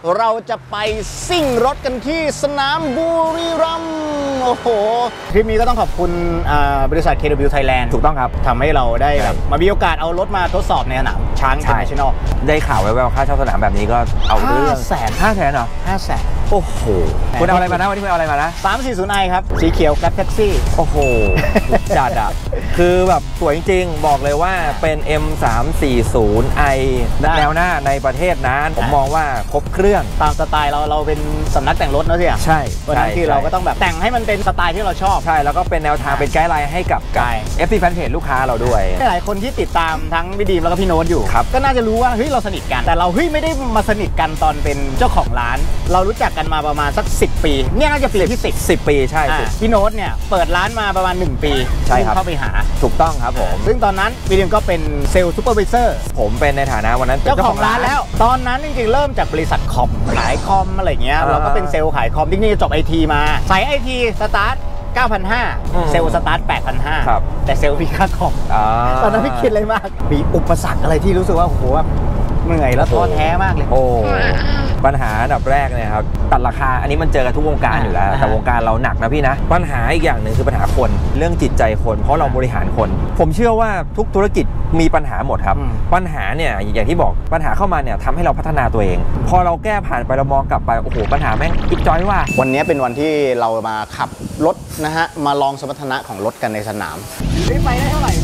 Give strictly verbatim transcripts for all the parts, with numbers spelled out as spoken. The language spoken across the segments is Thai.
เราจะไปซิ่งรถกันที่สนามบุรีรัมย์โอ้โหทริปนี้ก็ต้องขอบคุณบริษัท เค ดับเบิลยู Thailand ถูกต้องครับทำให้เราได้แบบมามีโอกาสเอารถมาทดสอบในสนามช้าง International ได้ข่าวแววๆค่าเช่าสนามแบบนี้ก็เอาเรื่องห้าแสนห้าแสนเหรอห้าแสนโอ้โหคุณเอาอะไรมานะวันนี้คุณเอาอะไรมานะสามสี่ศูนย์ ไอ ครับสีเขียวกับแท็กซี่โอ้โหจัดอ่ะคือแบบสวยจริงๆบอกเลยว่าเป็น เอ็ม สามสี่ศูนย์ ไอ แนวหน้าในประเทศนั้นผมมองว่าครบเครื่องตามสไตล์เราเราเป็นสำนักแต่งรถนะสิใช่วันนั้นที่เราก็ต้องแบบแต่งให้มันเป็นสไตล์ที่เราชอบใช่แล้วก็เป็นแนวทางเป็นไกด์ไลน์ให้กับ เอฟ ซี แฟนเพจลูกค้าเราด้วยหลายคนที่ติดตามทั้งพี่ดีมแล้วก็พี่โน้ตอยู่ก็น่าจะรู้ว่าเฮ้ยเราสนิทกันแต่เราเฮ้ยไม่ได้มาสนิทกันตอนเป็นเจ้าของร้านเรารู้จักกันมาประมาณสักสิบปีเนี่ยน่าจะปีที่สิบสิบปีใช่พี่โน้ตเนี่ยเปิดร้านมาประมาณหนึ่งปีใช่ครับเข้าไปหาถูกต้องครับผมซึ่งตอนนั้นพี่ดีมก็เป็นเซลล์ซูเปอร์วิเซอร์ผมเป็นในฐานะวันนั้นเจ้าของร้านแล้วตอนนั้นจริงๆเริ่มจากบริษัทคอมขายคอมอะไรเงี้ยเราก็เป็นเซลล์ขายคอมจริงๆจบ ไอ ที มาสาย ไอ ที สตาร์ท เก้าพันห้าร้อย เซลล์สตาร์ท แปดพันห้าร้อย แต่เซลล์พี่ค่าคอมตอนนั้นไม่คิดอะไรมากมีอุปสรรคอะไรที่รู้สึกว่าโอ้โหเหนื่อยแล้วท้อแท้มากเลยโอ้ปัญหาอันดับแรกเนี่ยครับตัดราคาอันนี้มันเจอกันทุกวงการอยู่แล้วแต่วงการเราหนักนะพี่นะปัญหาอีกอย่างหนึ่งคือปัญหาคนเรื่องจิตใจคนเพราะเราบริหารคนผมเชื่อว่าทุกธุรกิจมีปัญหาหมดครับปัญหาเนี่ยอย่างที่บอกปัญหาเข้ามาเนี่ยทำให้เราพัฒนาตัวเองพอเราแก้ผ่านไปเรามองกลับไปโอ้โหปัญหาแม่งอิบจอยว่าวันนี้เป็นวันที่เรามาขับรถนะฮะมาลองสมรรถนะของรถกันในสนามไปได้เท่าไหร่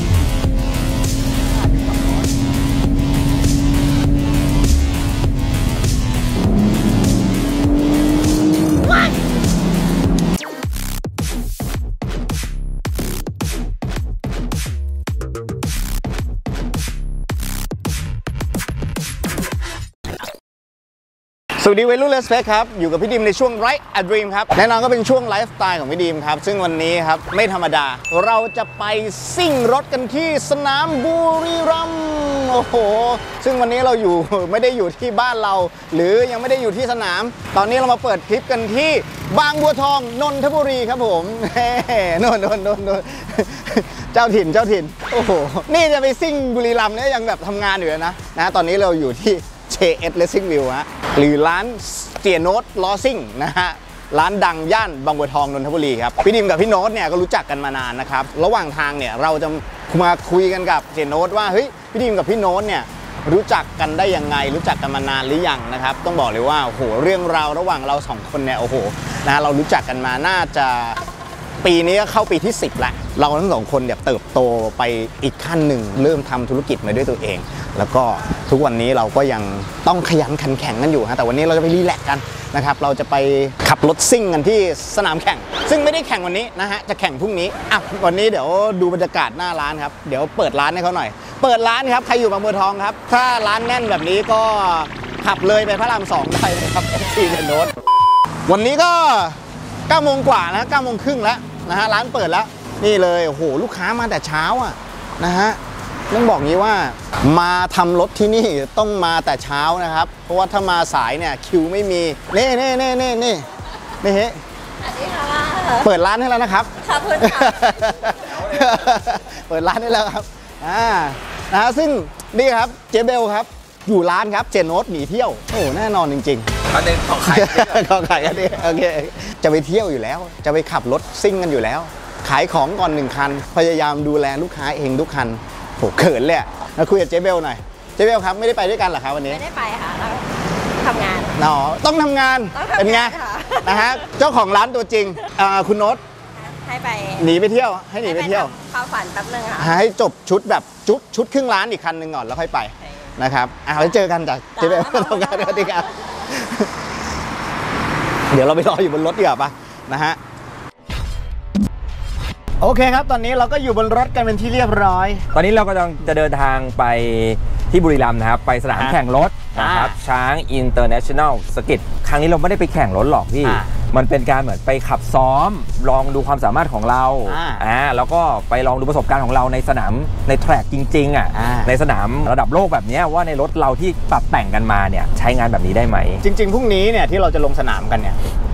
สวัสดีวัยรุ่นเลสเปคครับอยู่กับพี่ดิมในช่วง Ride a Dream ครับแน่นอนก็เป็นช่วงไลฟ์สไตล์ของพี่ดิมครับซึ่งวันนี้ครับไม่ธรรมดาเราจะไปซิ่งรถกันที่สนามบุรีรัมย์โอ้โหซึ่งวันนี้เราอยู่ไม่ได้อยู่ที่บ้านเราหรือยังไม่ได้อยู่ที่สนามตอนนี้เรามาเปิดคลิปกันที่บางบัวทองนนทบุรีครับผมโน่นโน่นโน่นโน่นเจ้าถิ่นเจ้าถิ่นโอ้โหนี่จะไปซิ่งบุรีรัมย์เนี่ยยังแบบทำงานอยู่นะนะตอนนี้เราอยู่ที่ เจ เอส Racing View ฮะหรือร้านเจียโน้ตล้อซิ่งนะฮะร้านดังย่านบางบัวทองนนทบุรีครับพี่ดิมกับพี่โน้ตเนี่ยก็รู้จักกันมานานนะครับระหว่างทางเนี่ยเราจะมาคุยกันกับเจียโน้ตว่าเฮ้ยพี่ดิมกับพี่โน้ตเนี่ยรู้จักกันได้ยังไงรู้จักกันมานานหรือยังนะครับต้องบอกเลยว่าโอ้โหเรื่องราวระหว่างเราสองคนเนี่ยโอ้โหนะเรารู้จักกันมาน่าจะปีนี้ก็เข้าปีที่สิบแล้วเราทั้งสองคนเนี่ยเติบโตไปอีกขั้นหนึ่งเริ่มทำธุรกิจมาด้วยตัวเองแล้วก็ทุกวันนี้เราก็ยังต้องขยันขันแข็งกันอยู่ฮะแต่วันนี้เราจะไปรีแลกซ์กันนะครับเราจะไปขับรถซิ่งกันที่สนามแข่งซึ่งไม่ได้แข่งวันนี้นะฮะจะแข่งพรุ่งนี้อ่ะวันนี้เดี๋ยวดูบรรยากาศหน้าร้านครับเดี๋ยวเปิดร้านให้เขาหน่อยเปิดร้านครับใครอยู่บางบัวทองครับถ้าร้านแน่นแบบนี้ก็ขับเลยไปพระรามสองได้เลยครับที่เดนโนตวันนี้ก็เก้าโมงกว่านะเก้าโมงครึ่งแล้วนะฮะร้านเปิดแล้วนี่เลยโอ้โหลูกค้ามาแต่เช้าอ่ะนะฮะต้องบอกงี้ว่ามาทำรถที่นี่ต้องมาแต่เช้านะครับเพราะว่าถ้ามาสายเนี่ยคิวไม่มีเน่เน่เน่เน่เน่นี่เฮ้เปิดร้านให้แล้วนะครับขอบคุณค่ะเปิดร้านให้แล้วครับอ่านะฮะซึ่งนี่ครับเจเบลครับอยู่ร้านครับเจโน้ตหนีเที่ยวโอ้แน่นอนจริงๆอันนี้ของขายของขายกันดิโอเคจะไปเที่ยวอยู่แล้วจะไปขับรถซิ่งกันอยู่แล้วขายของก่อนหนึ่งคันพยายามดูแลลูกค้าเองทุกคันโหเขินเลยอะมาคุยกับเจเบลหน่อยเจเบลครับไม่ได้ไปด้วยกันเหรอครับวันนี้ไม่ได้ไปค่ะเราทำงานอ๋อต้องทำงานเป็นไงนะฮะเจ้าของร้านตัวจริงคุณโน้ตให้ไปหนีไปเที่ยวให้หนีไปเที่ยวเข้าฝันแป๊บนึงค่ะให้จบชุดแบบชุดชุดครึ่งร้านอีกคันหนึ่งก่อนแล้วค่อยไปนะครับอ่ะไว้เจอกันจากเจเบลทำงานสวัสดีครับเดี๋ยวเราไปรออยู่บนรถดีกว่าปะนะฮะโอเคครับตอนนี้เราก็อยู่บนรถกันเป็นที่เรียบร้อยตอนนี้เราก็จะเดินทางไปที่บุรีรัมย์นะครับไปสนามแข่งรถนะครับช้างอินเตอร์เนชั่นแนลสกิทครั้งนี้เราไม่ได้ไปแข่งรถหรอกพี่มันเป็นการเหมือนไปขับซ้อมลองดูความสามารถของเราอ่าแล้วก็ไปลองดูประสบการณ์ของเราในสนามในแทร็กจริงๆอ่ะในสนามระดับโลกแบบนี้ว่าในรถเราที่ปรับแต่งกันมาเนี่ยใช้งานแบบนี้ได้ไหมจริงๆพรุ่งนี้เนี่ยที่เราจะลงสนามกันเนี่ย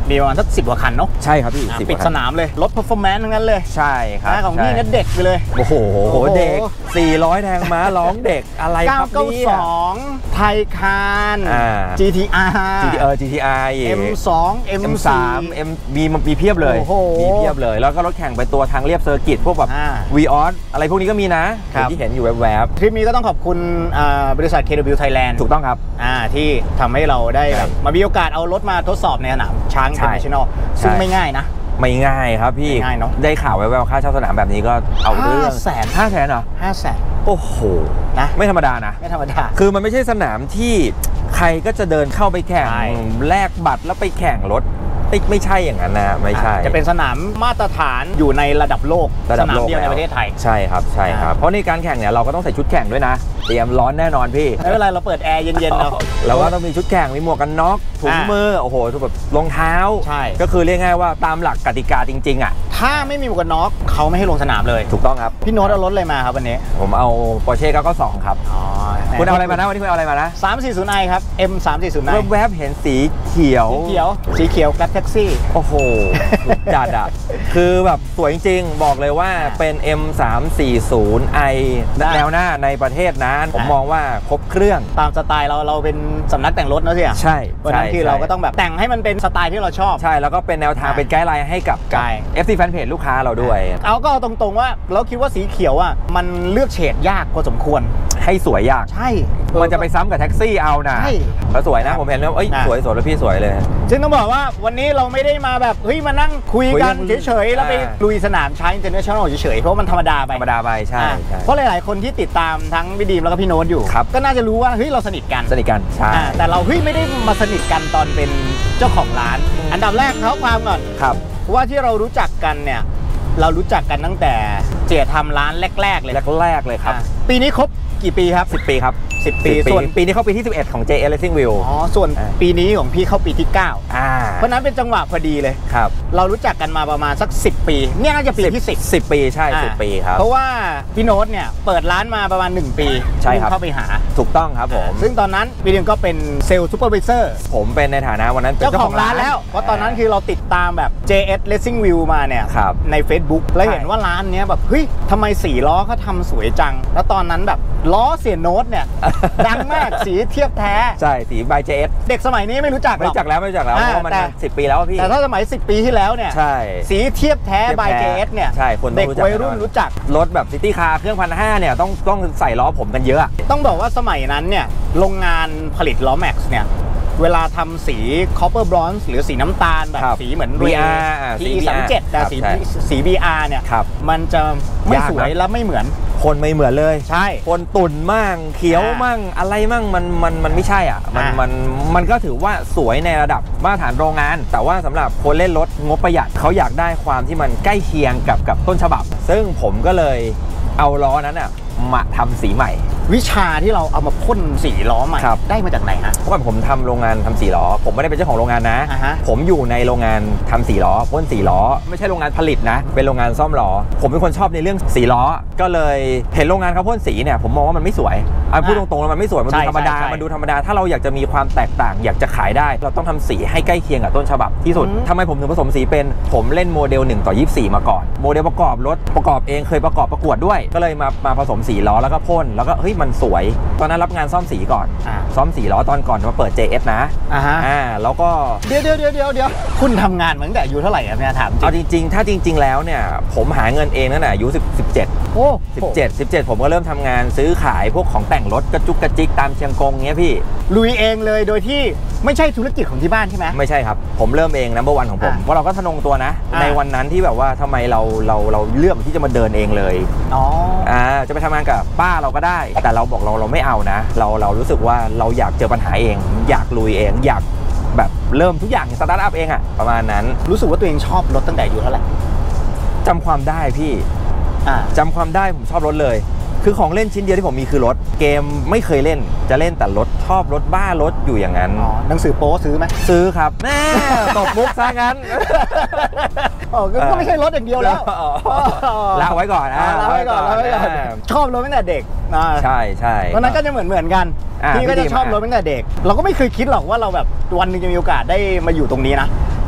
มีประมาณสักสิบกว่าคันเนาะใช่ครับพี่สิบปิดสนามเลยรถ performance ทั้งนั้นเลยใช่ครับนะของพี่นั่นเด็กไปเลยโอ้โหโอ้โหเด็กสี่ร้อยแรงม้าร้องเด็กอะไรครับเก้าเนี่เก้าย สองไทยคานอ่าจี ที อาร์จี ที เออ จี ที อาร์ อีกเอ็ม สอง เอ็มเอ็มสาสาม ม M มีมีเพียบเลยโอ้โหมีเพียบเลย แล้วก็รถแข่งเป็นตัวทางเรียบเซอร์กิตพวกแบบอ่าวีออสอะไรพวกนี้ก็มีนะครับ ที่เห็นอยู่แวบทริปนี้ก็ต้องขอบคุณอ่าบริษัท เค ดับเบิลยู Thailand ๆถูกต้องครับอ่าที่ทำให้เราได้แบบใช่มามีโอกาสเอารถมาทดสอบในสนามช้างใช่ International ซึ่งใช่ไม่ง่ายนะไม่ง่ายครับพี่ไม่ง่ายเนอะได้ข่าวแววๆค่าเช่าสนามแบบนี้ก็เอาเรื่องห้าแสนห้าแสนเหรอห้าแสนโอ้โหนะไม่ธรรมดานะไม่ธรรมดาคือมันไม่ใช่สนามที่ใครก็จะเดินเข้าไปแข่งใช่แลกบัตรแล้วไปแข่งรถไม่ไม่ใช่อย่างนั้นนะไม่ใช่จะเป็นสนามมาตรฐานอยู่ในระดับโลกระดับสนามโลกเดียวในแล้วประเทศไทยใช่ครับใช่ครับอ่าเพราะในการแข่งเนี่ยเราก็ต้องใส่ชุดแข่งด้วยนะ เตรียมร้อนแน่นอนพี่ไม่เป็นไรเราเปิดแอร์เย็นๆเราเราก็ต้องมีชุดแข่งมีหมวกกันน็อกถุงอ่ามืมือโอ้โหทุกแบบรองเท้าใช่ก็คือเรียกง่ายว่าตามหลักกติกาจริงๆอ่ะถ้าไม่มีหมวกกันน็อกเขาไม่ให้ลงสนามเลยถูกต้องครับพี่โน้ตเอารถอะไรมาครับวันนี้ผมเอา Porsche เก้าเก้าสองครับอ๋อคุณเอาอะไรมานะวันนี้คุณเอาอะไรมานะสามสี่ศูนย์ไอครับ เอ็ม สามสี่ศูนย์ไอแวบๆเห็นสีเขียวสีเขียวสีเขียวกับแท็กซี่โอ้โห จัดอ่ะ คือแบบสวยจริงๆ บอกเลยว่าเป็น เอ็ม สามสี่ศูนย์ไอได้แนวหน้าในประเทศนั้นผมอ่ามมองว่าครบเครื่องตามสไตล์เราเราเป็นสำนักแต่งรถนะสิอ่ะใช่วันนั้นใช่คือใช่เราก็ต้องแบบแต่งให้มันเป็นสไตล์ที่เราชอบใช่ แล้วก็เป็นแนวทางอ่าเป็นไกด์ไลน์ให้กับใช่เอฟซี Fanpage ลูกค้าเราด้วยเอาก็เอาตรงๆว่าเราคิดว่าสีเขียวอ่ะมันเลือกเฉดยากพอสมควรให้สวยยากใช่มันจะไปซ้ำกับแท็กซี่เอานะใช่แล้วสวยนะ ผมเห็นแล้วเอ้ยอ่าสวยสวยแล้วพี่สวยเลยซึ่งต้องบอกว่าวันนี้เราไม่ได้มาแบบเฮ้ยมานั่งคุยกันคุยเรื่องเฉยๆแล้วไปอ่าลุยสนามช้าง International เฉยๆเพราะมันธรรมดาไปธรรมดาไปใช่อ่าใช่เพราะหลายๆคนที่ติดตามทั้งพี่ดีมแล้วก็พี่โน้ตอยู่ครับก็น่าจะรู้ว่าเฮ้ยเราสนิทกันสนิทกันใช่อ่าแต่เราเฮ้ยไม่ได้มาสนิทกันตอนเป็นเจ้าของร้าน อันดับแรกเขาความก่อนครับว่าที่เรารู้จักกันเนี่ยเรารู้จักกันตั้งแต่เจียทำร้านแรก ๆ เลยแรกๆเลยครับอ่าปีนี้ครบกี่ปีครับสิบปีครับสิบปีสิบส่วนปีนี้เข้าปีที่สิบเอ็ดของ เจ เอ Racing Wheel อ๋อส่วนอ่าปีนี้ของพี่เข้าปีที่เก้าอ่าเพราะนั้นเป็นจังหวะพอดีเลยครับเรารู้จักกันมาประมาณสักสิบปีเนี่ยน่าจะปีที่สิบสิบปีใช่อ่าสิบปีครับเพราะว่าพี่โน้ตเนี่ยเปิดร้านมาประมาณหนึ่งปีใช่ครับเข้าไปหาถูกต้องครับผมซึ่งตอนนั้นพี่เดียมก็เป็นเซลล์ซูเปอร์วิเซอร์ผมเป็นในฐานะวันนั้นเป็นเจ้าของร้านแล้ว เพราะตอนนั้นคือเราติดตามแบบ เจ เอส Racing View มาเนี่ยครับใน Facebook แล้วใช่เห็นว่าร้านเนี้ยแบบเฮ้ยทำไมสีล้อเขาทำสวยจัง แล้วตอนนั้นแบบล้อเสียโน้ตเนี่ย ดังมากสีเทียบแท้ใช่สีบาย เจ เอสเด็กสมัยนี้ไม่รู้จักหไม่รอกรู้จักแล้วไม่รู้จักแล้วเพอ่าราะว่ามันแต่สิบปีแล้วอะพี่แต่ถ้าสมัยสิบปีที่แล้วเนี่ยใช่สีเทียบแท้เทียบแท้บาย เจ เอส เนี่ยใช่คนต้องเด็กรู้จักวัยรุ่นแน่นอนรู้จักรถแบบซิตี้คาร์เครื่องพันห้าเนี่ยต้องต้องใส่ล้อผมกันเยอะต้องบอกว่าสมัยนั้นเนี่ยโรงงานผลิตล้อแม็กซ์เนี่ยเวลาทำสี copper bronze หรือสีน้ำตาลแบบครับสีเหมือนบี อาร์ อ่าทีสีสามเจ็ดแต่ครับสีใช่สี บี อาร์ เนี่ยครับมันจะไม่ยากนะสวยและไม่เหมือนคนไม่เหมือนเลยใช่คนตุ่นมั่งเขียวอ่ามั่มั่งอะไรมั่งมันมันมันไม่ใช่อ่ะมันอ่ามัมันมันก็ถือว่าสวยในระดับมาตรฐานโรงงาน แต่ว่าสำหรับคนเล่นรถงบประหยัดเขาอยากได้ความที่มันใกล้เคียงกับกับต้นฉบับ ซึ่งผมก็เลยเอาล้อนั้นอ่ะมาทำสีใหม่วิชาที่เราเอามาพ่นสีล้อใหม่ครับได้มาจากไหนฮะเพราะว่าผมทำโรงงานทำสีล้อ ผมไม่ได้เป็นเจ้าของโรงงานนะอ่าฮะผมอยู่ในโรงงานทำสีล้อพ่นสีล้อ ไม่ใช่โรงงานผลิตนะ เป็นโรงงานซ่อมล้อ ผมเป็นคนชอบในเรื่องสีล้อ ก็เลยเห็นโรงงานเขาพ่นสีเนี่ยผมมองว่ามันไม่สวยอ่ะพูดตรงๆแล้วมันไม่สวยมันดูใช่ธรรมดาใช่ใช่มันดูธรรมดาถ้าเราอยากจะมีความแตกต่าง อยากจะขายได้ เราต้องทำสีให้ใกล้เคียงกับต้นฉบับที่สุดอืมทำไมผมถึงผสมสีเป็นผมเล่นโมเดลหนึ่งต่อยี่สิบสี่มาก่อนโมเดลประกอบรถประกอบเองเคยประกอบประกวดด้วย ก็เลยมามาผสมสีล้อแล้วก็พ่นแล้วก็เฮ้ยมันสวย ตอนนั้นรับงานซ่อมสีก่อนอ่าซ่อมสีล้อตอนก่อนมาเปิด เจ เอส นะอ่าฮะอ่าแล้วก็เดี๋ยวเดี๋ยวเดี๋ยวเดี๋ยวเดี๋ยวคุณทำงานมาตั้งแต่อายุเท่าไหร่ครับเนี่ยถามจเอาจริงริงๆ ถ้าจริง ๆ แล้วเนี่ยผมหาเงินเองตั้งแต่อายุสิบ สิบเจ็ดโอ้สิบเจ็ด สิบเจ็ดผมก็เริ่มทำงานซื้อขายพวกของแต่งรถกระจุกกระจิกตามเชียงกงเงี้ยพี่ลุยเองเลยโดยที่ไม่ใช่ธุรกิจของที่บ้านใช่ไหมไม่ใช่ครับ ผมเริ่มเอง นัมเบอร์วันของผมอ่าเพราะเราก็ทะนงตัวนะอ่าในวันนั้นที่แบบว่าทำไมเราเราเราเลือกที่จะมาเดินเองเลยอ๋ออ่าจะไปทำงานกับป้าเราก็ได้ แต่เราบอกเราเราไม่เอานะ เราเรารู้สึกว่าเราอยากเจอปัญหาเอง อยากลุยเอง อยากแบบเริ่มทุกอย่างสตาร์ทอัพเองอะประมาณนั้นรู้สึกว่าตัวเองชอบรถตั้งแต่อายุเท่าไหร่จำความได้พี่อ่าจำความได้ผมชอบรถเลย คือของเล่นชิ้นเดียวที่ผมมีคือรถ เกมไม่เคยเล่น จะเล่นแต่รถชอบรถบ้ารถอยู่อย่างนั้นอ๋อหนังสือโป๊ซื้อไหมซื้อครับแม่ตบมุกซะงั้นอ๋อก็ไม่ใช่รถอย่างเดียวแล้วละไว้ก่อนนะละไว้ก่อนละไว้ก่อนอ่าชอบรถตั้งแต่เด็กอ่าใช่ใช่ตอนนั้นก็จะเหมือนเหมือนกันอ่าพี่ก็พี่จะดีชอบมากรถตั้งแต่เด็ก เราก็ไม่เคยคิดหรอกว่าเราแบบวันหนึงจะมีโอกาสได้มาอยู่ตรงนี้นะ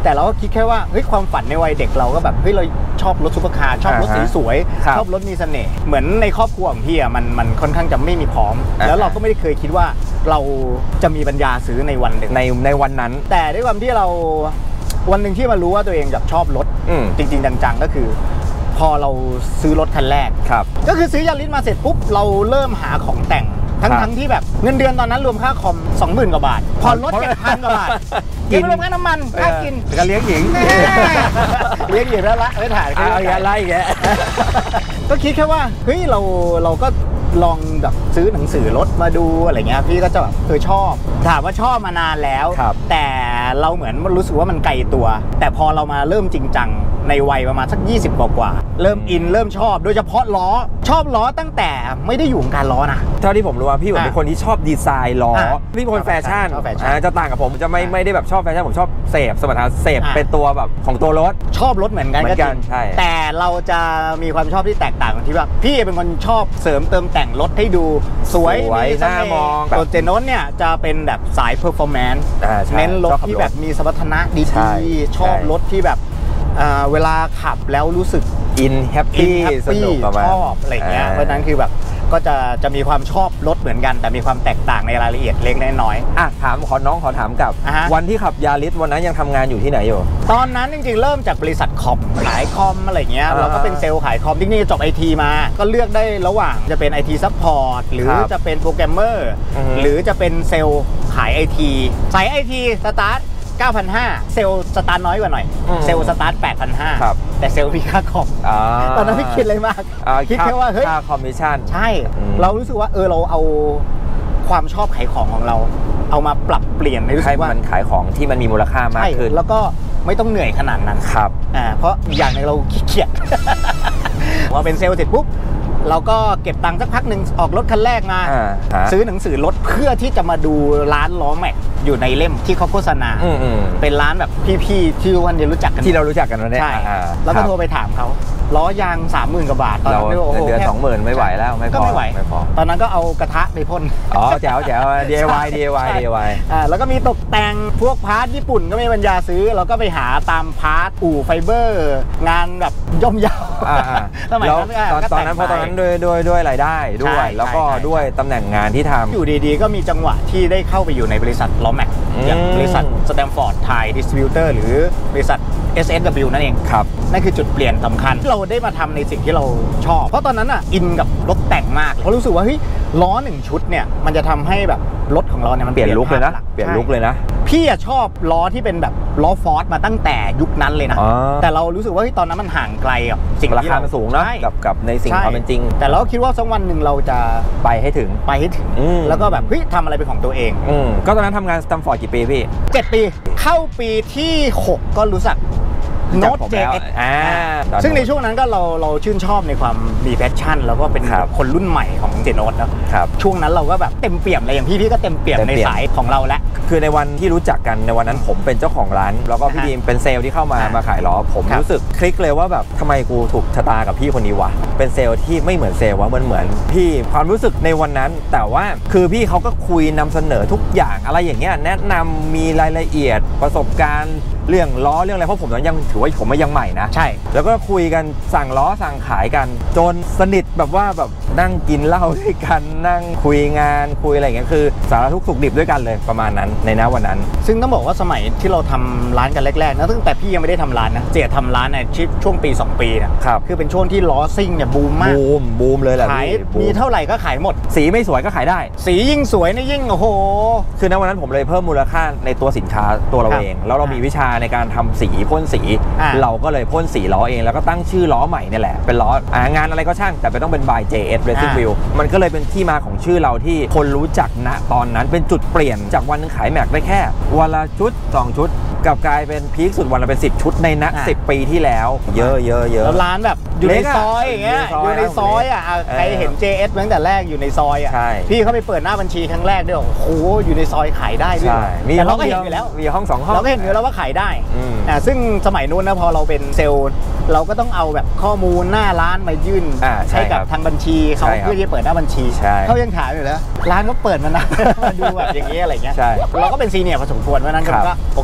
แต่เราก็คิดแค่ว่าเฮ้ยความฝันในวัยเด็กเราก็แบบเฮ้ยเราชอบรถซุปเปอร์คาร์ชอบรถสีสวยชอบรถมีเสน่ห์เหมือนในครอบครัวของพี่อ่ะมันมันค่อนข้างจะไม่มีพร้อมแล้วเราก็ไม่ได้เคยคิดว่าเราจะมีปัญญาซื้อในวันหนึ่งในในวันนั้นแต่ด้วยความที่เราวันหนึ่งที่มารู้ว่าตัวเองชอบรถจริงๆจังๆก็คือพอเราซื้อรถคันแรกก็คือซื้อยาริสมาเสร็จปุ๊บเราเริ่มหาของแต่งทั้งทั้งที่แบบเงินเดือนตอนนั้นรวมค่าคอม สองหมื่น กว่าบาทพอรถ เจ็ดพัน กว่าบาทกินรวมค่าน้ำมันค่ากินก็เลี้ยงหญิงเลี้ยงหญิงแล้วละไม่ถ่ายเอาอย่าไล่แกก็คิดแค่ว่าเฮ้ยเราเราก็ลองแบบซื้อหนังสือรถมาดูอะไรเงี้ยพี่ก็จะแบบเออชอบถามว่าชอบมานานแล้วแต่เราเหมือนรู้สึกว่ามันไกลตัวแต่พอเรามาเริ่มจริงจังในวัยประมาณสักยี่สิบกว่าๆเริ่มอินเริ่มชอบโดยเฉพาะล้อชอบล้อตั้งแต่ไม่ได้อยู่วงการล้อนะเท่าที่ผมรู้ว่าพี่เป็นคนที่ชอบดีไซน์ล้อพี่เป็นคนแฟชั่นจะต่างกับผมจะไม่ไม่ได้แบบชอบแฟชั่นผมชอบเสพสมรรถนะเสพเป็นตัวแบบของตัวรถชอบรถเหมือนกันก็จริงแต่เราจะมีความชอบที่แตกต่างกันที่ว่าพี่เป็นคนชอบเสริมเติมแต่งรถให้ดูสวยน่ามองตัวเจโน้นเนี่ยจะเป็นแบบสายเพอร์ฟอร์แมนซ์เน้นรถที่แบบมีสมรรถนะดีๆชอบรถที่แบบเวลาขับแล้วรู้สึกอินแฮปปี้สนุกชอบอะไรเงี้ยเพราะนั้นคือแบบก็จะจะมีความชอบรถเหมือนกันแต่มีความแตกต่างในรายละเอียดเล็กน้อยอ่ะถามขอน้องขอถามกับวันที่ขับยาริสวันนั้นยังทำงานอยู่ที่ไหนอยู่ตอนนั้นจริงๆเริ่มจากบริษัทคอมขายคอมอะไรเงี้ยเราก็เป็นเซลล์ขายคอมที่นี่จบไอทีมาก็เลือกได้ระหว่างจะเป็น ไอ ที ซัพพอร์ตหรือจะเป็นโปรแกรมเมอร์หรือจะเป็นเซลล์ขาย ไอ ที สาย ไอ ที สตาร์ทเก้าพันห้าร้อย เซลล์สตาร์ทน้อยกว่าหน่อยเซลล์สตาร์ท แปดพันห้าร้อย แต่เซลล์มีค่าคอมตอนนั้นไม่คิดอะไรมากคิดแค่ว่าเฮ้ยค่าคอมมิชชั่นใช่เรารู้สึกว่าเออเราเอาความชอบขายของของเราเอามาปรับเปลี่ยนในรู้สึกว่ามันขายของที่มันมีมูลค่ามากขึ้นแล้วก็ไม่ต้องเหนื่อยขนาดนั้นครับอ่าเพราะอย่างนึงเราขี้เกียจพอเป็นเซลล์เสร็จปุ๊บเราก็เก็บตังค์สักพักหนึ่งออกรถคันแรกมาซื้อหนังสือรถเพื่อที่จะมาดูร้านล้อแม็กอยู่ในเล่มที่เขาโฆษณาเป็นร้านแบบพี่ๆที่วันเดียวรู้จักกันที่เรารู้จักกันวันนี้ใช่แล้วก็โทรไปถามเขาล้อยาง สามหมื่น กว่าบาทตอนนั้นโอ้โหเดือนสองหมื่นไม่ไหวแล้วไม่พอไม่ไหวตอนนั้นก็เอากระทะไปพ่นอ๋อแจ๋วแจ๋ว ดี ไอ วาย ดี ไอ วาย ดี ไอ วายอ่าแล้วก็มีตกแต่งพวกพาร์ทญี่ปุ่นก็ไม่มีปัญญาซื้อเราก็ไปหาตามพาร์ทอู่ไฟเบอร์งานแบบย่อมเยาสมัยนั้นตอนนั้นเพราะตอนนั้นด้วยด้วยด้วยรายได้ด้วยแล้วก็ด้วยตำแหน่งงานที่ทำอยู่ดีๆก็มีจังหวะที่ได้เข้าไปอยู่ในบริษัทล้อแม็กอย่างบริษัทสแตมฟอร์ดไทยดิสทริบิวเตอร์หรือบริษัท เอส เอส ดับเบิลยู นั่นเองครับนั่นคือจุดเปลี่ยนสำคัญที่เราได้มาทำในสิ่งที่เราชอบเพราะตอนนั้นอ่ะอินกับรถแต่งมากเพราะรู้สึกว่าเฮ้ยล้อหนึ่งชุดเนี่ยมันจะทำให้แบบรถของเราเนี่ยมันเปลี่ยนลุคเลยนะเปลี่ยนลุคเลยนะพี่อะชอบล้อที่เป็นแบบล้อฟอร์ดมาตั้งแต่ยุคนั้นเลยนะแต่เรารู้สึกว่าตอนนั้นมันห่างไกลกับสิ่งที่ราคามันสูงนะกับกับในสิ่งความเป็นจริงแต่เราคิดว่าสักวันหนึ่งเราจะไปให้ถึงไปให้ถึงแล้วก็แบบเฮ้ยทำอะไรเป็นของตัวเองก็ตอนนั้นทำงานสแตมฟอร์ดกี่ปีพี่เจ็ดปีเข้าปีที่หกก็รู้จักโน้ต เจ เอส ซึ่งในช่วงนั้นก็เราเราชื่นชอบในความมีแพชชั่นแล้วก็เป็นคนรุ่นใหม่ของเจโน้ตนะช่วงนั้นเราก็แบบเต็มเปี่ยมเลยอย่างพี่พี่ก็เต็มเปี่ยมในสายของเราแล้วคือในวันที่รู้จักกันในวันนั้นผมเป็นเจ้าของร้านแล้วก็พี่ดีมเป็นเซลล์ที่เข้ามามาขายล้อผมรู้สึกคลิกเลยว่าแบบทำไมกูถูกชะตากับพี่คนนี้วะเป็นเซลล์ที่ไม่เหมือนเซลล์วะมันเหมือนพี่ความรู้สึกในวันนั้นแต่ว่าคือพี่เขาก็คุยนำเสนอทุกอย่างอะไรอย่างเงี้ยแนะนำมีรายละเอียดประสบการณ์เรื่องล้อเรื่องอะไรเพราะผมตอนยังถือว่าผมยังใหม่นะใช่แล้วก็คุยกันสั่งล้อสั่งขายกันจนสนิทแบบว่าแบบนั่งกินเหล้าด้วยกันนั่งคุยงานคุยอะไรอย่างเงี้ยคือสารทุกข์สุขดิบด้วยกันเลยประมาณนั้นในณวันนั้นซึ่งต้องบอกว่าสมัยที่เราทำร้านกันแรกๆนะตั้งแต่พี่ยังไม่ได้ทำร้านนะเจียทำร้านในช่วงปีสองปีนะครับคือเป็นช่วงที่ล้อซิ่งเนี่ยบูมมากบูมบูมเลยแหละขายมีเท่าไหร่ก็ขายหมดสีไม่สวยก็ขายได้สียิ่งสวยนี่ยิ่งโอ้โหคือณวันนั้นผมเลยเพิ่มมูลค่าในตัวสินค้าตัวเราเองแล้วเรามีวิชาในการทำสีพ่นสีเราก็เลยพ่นสีล้อเองแล้วก็ตั้งชื่อล้อใหม่นี่แหละเป็นล้องานอะไรก็ช่างแต่ไม่ต้องเป็น by เจ เอส Racing Wheel มันก็เลยเป็นที่มาของชื่อเราที่คนรู้จักณตอนนั้นเป็นจุดเปลี่ยนจากวันนึงขายแม็กได้แค่วันละชุดสองชุดกับกลายเป็นพีคสุดวันละเป็นสิบชุดในณสิบปีที่แล้วเยอะเยอะเยอะแล้วร้านแบบอยู่ในซอยอย่างเงี้ยอยู่ในซอยอ่ะใครเห็น เจ เอส ตั้งแต่แรกอยู่ในซอยอ่ะพี่เขาไปเปิดหน้าบัญชีครั้งแรกด้วยโอ้โหอยู่ในซอยขายได้ด้วยแต่เราก็เห็นอยู่แล้วมีห้องสองห้องเราก็เห็นอยู่แล้วว่าขายได้อ่าซึ่งสมัยนู้นนะพอเราเป็นเซลล์เราก็ต้องเอาแบบข้อมูลหน้าร้านมายื่นให้กับทางบัญชีเขาเพื่อที่จะเปิดหน้าบัญชีเขายังถามอยู่แล้วร้านก็เปิดมานานมาดูแบบอย่างเงี้ยอะไรเงี้ยเราก็เป็นซีเนียร์พอสมควรเพราะนั้นก็โอเคเราก็เปิด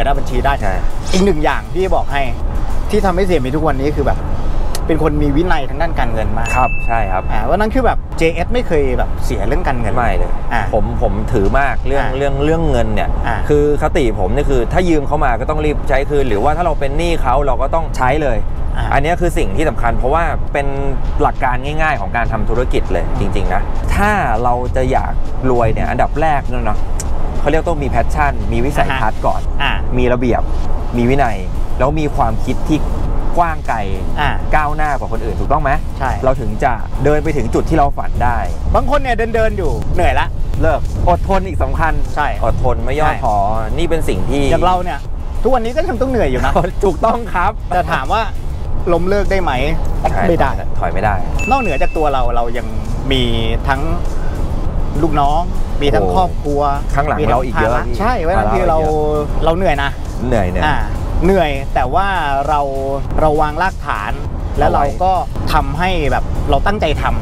ปิดหน้าบัญชีได้อีกหนึ่งอย่างที่บอกให้ที่ทำให้เสียมีทุกวันนี้คือแบบเป็นคนมีวินัยทางด้านการเงินมากครับใช่ครับอ่าวันนั้นคือแบบ เจ เอส ไม่เคยแบบเสียเรื่องการเงินไม่เลยผมผมถือมากเรื่องเรื่องเรื่องเงินเนี่ยคือคติผมนี่คือถ้ายืมเขามาก็ต้องรีบใช้คืนหรือว่าถ้าเราเป็นหนี้เขาเราก็ต้องใช้เลยอันนี้คือสิ่งที่สำคัญเพราะว่าเป็นหลักการง่ายๆของการทำธุรกิจเลยจริงๆนะถ้าเราจะอยากรวยเนี่ยอันดับแรกเนาะเขาเรียกต้องมีแพชชั่นมีวิสัยทัศน์ก่อนมีระเบียบมีวินัยแล้วมีความคิดที่กว้างไกลก้าวหน้ากว่าคนอื่นถูกต้องไหมใช่เราถึงจะเดินไปถึงจุดที่เราฝันได้บางคนเนี่ยเดินเดินอยู่เหนื่อยละเลิกอดทนอีกสำคัญใช่อดทนไม่ย่อท้อนี่เป็นสิ่งที่อย่างเราเนี่ยทุกวันนี้ก็ยังต้องเหนื่อยอยู่นะถูกต้องครับแต่ถามว่าล้มเลิกได้ไหมไม่ได้ถอยไม่ได้นอกเหนือจากตัวเราเรายังมีทั้งลูกน้องมีทั้งครอบครัวข้างหลังเราอีกเยอะใช่เวลาที่เราเราเหนื่อยนะเหนื่อยเนี่ยเหนื่อยแต่ว่าเราเราวางรากฐานแล้วเราก็ทำให้แบบเราตั้งใจทำ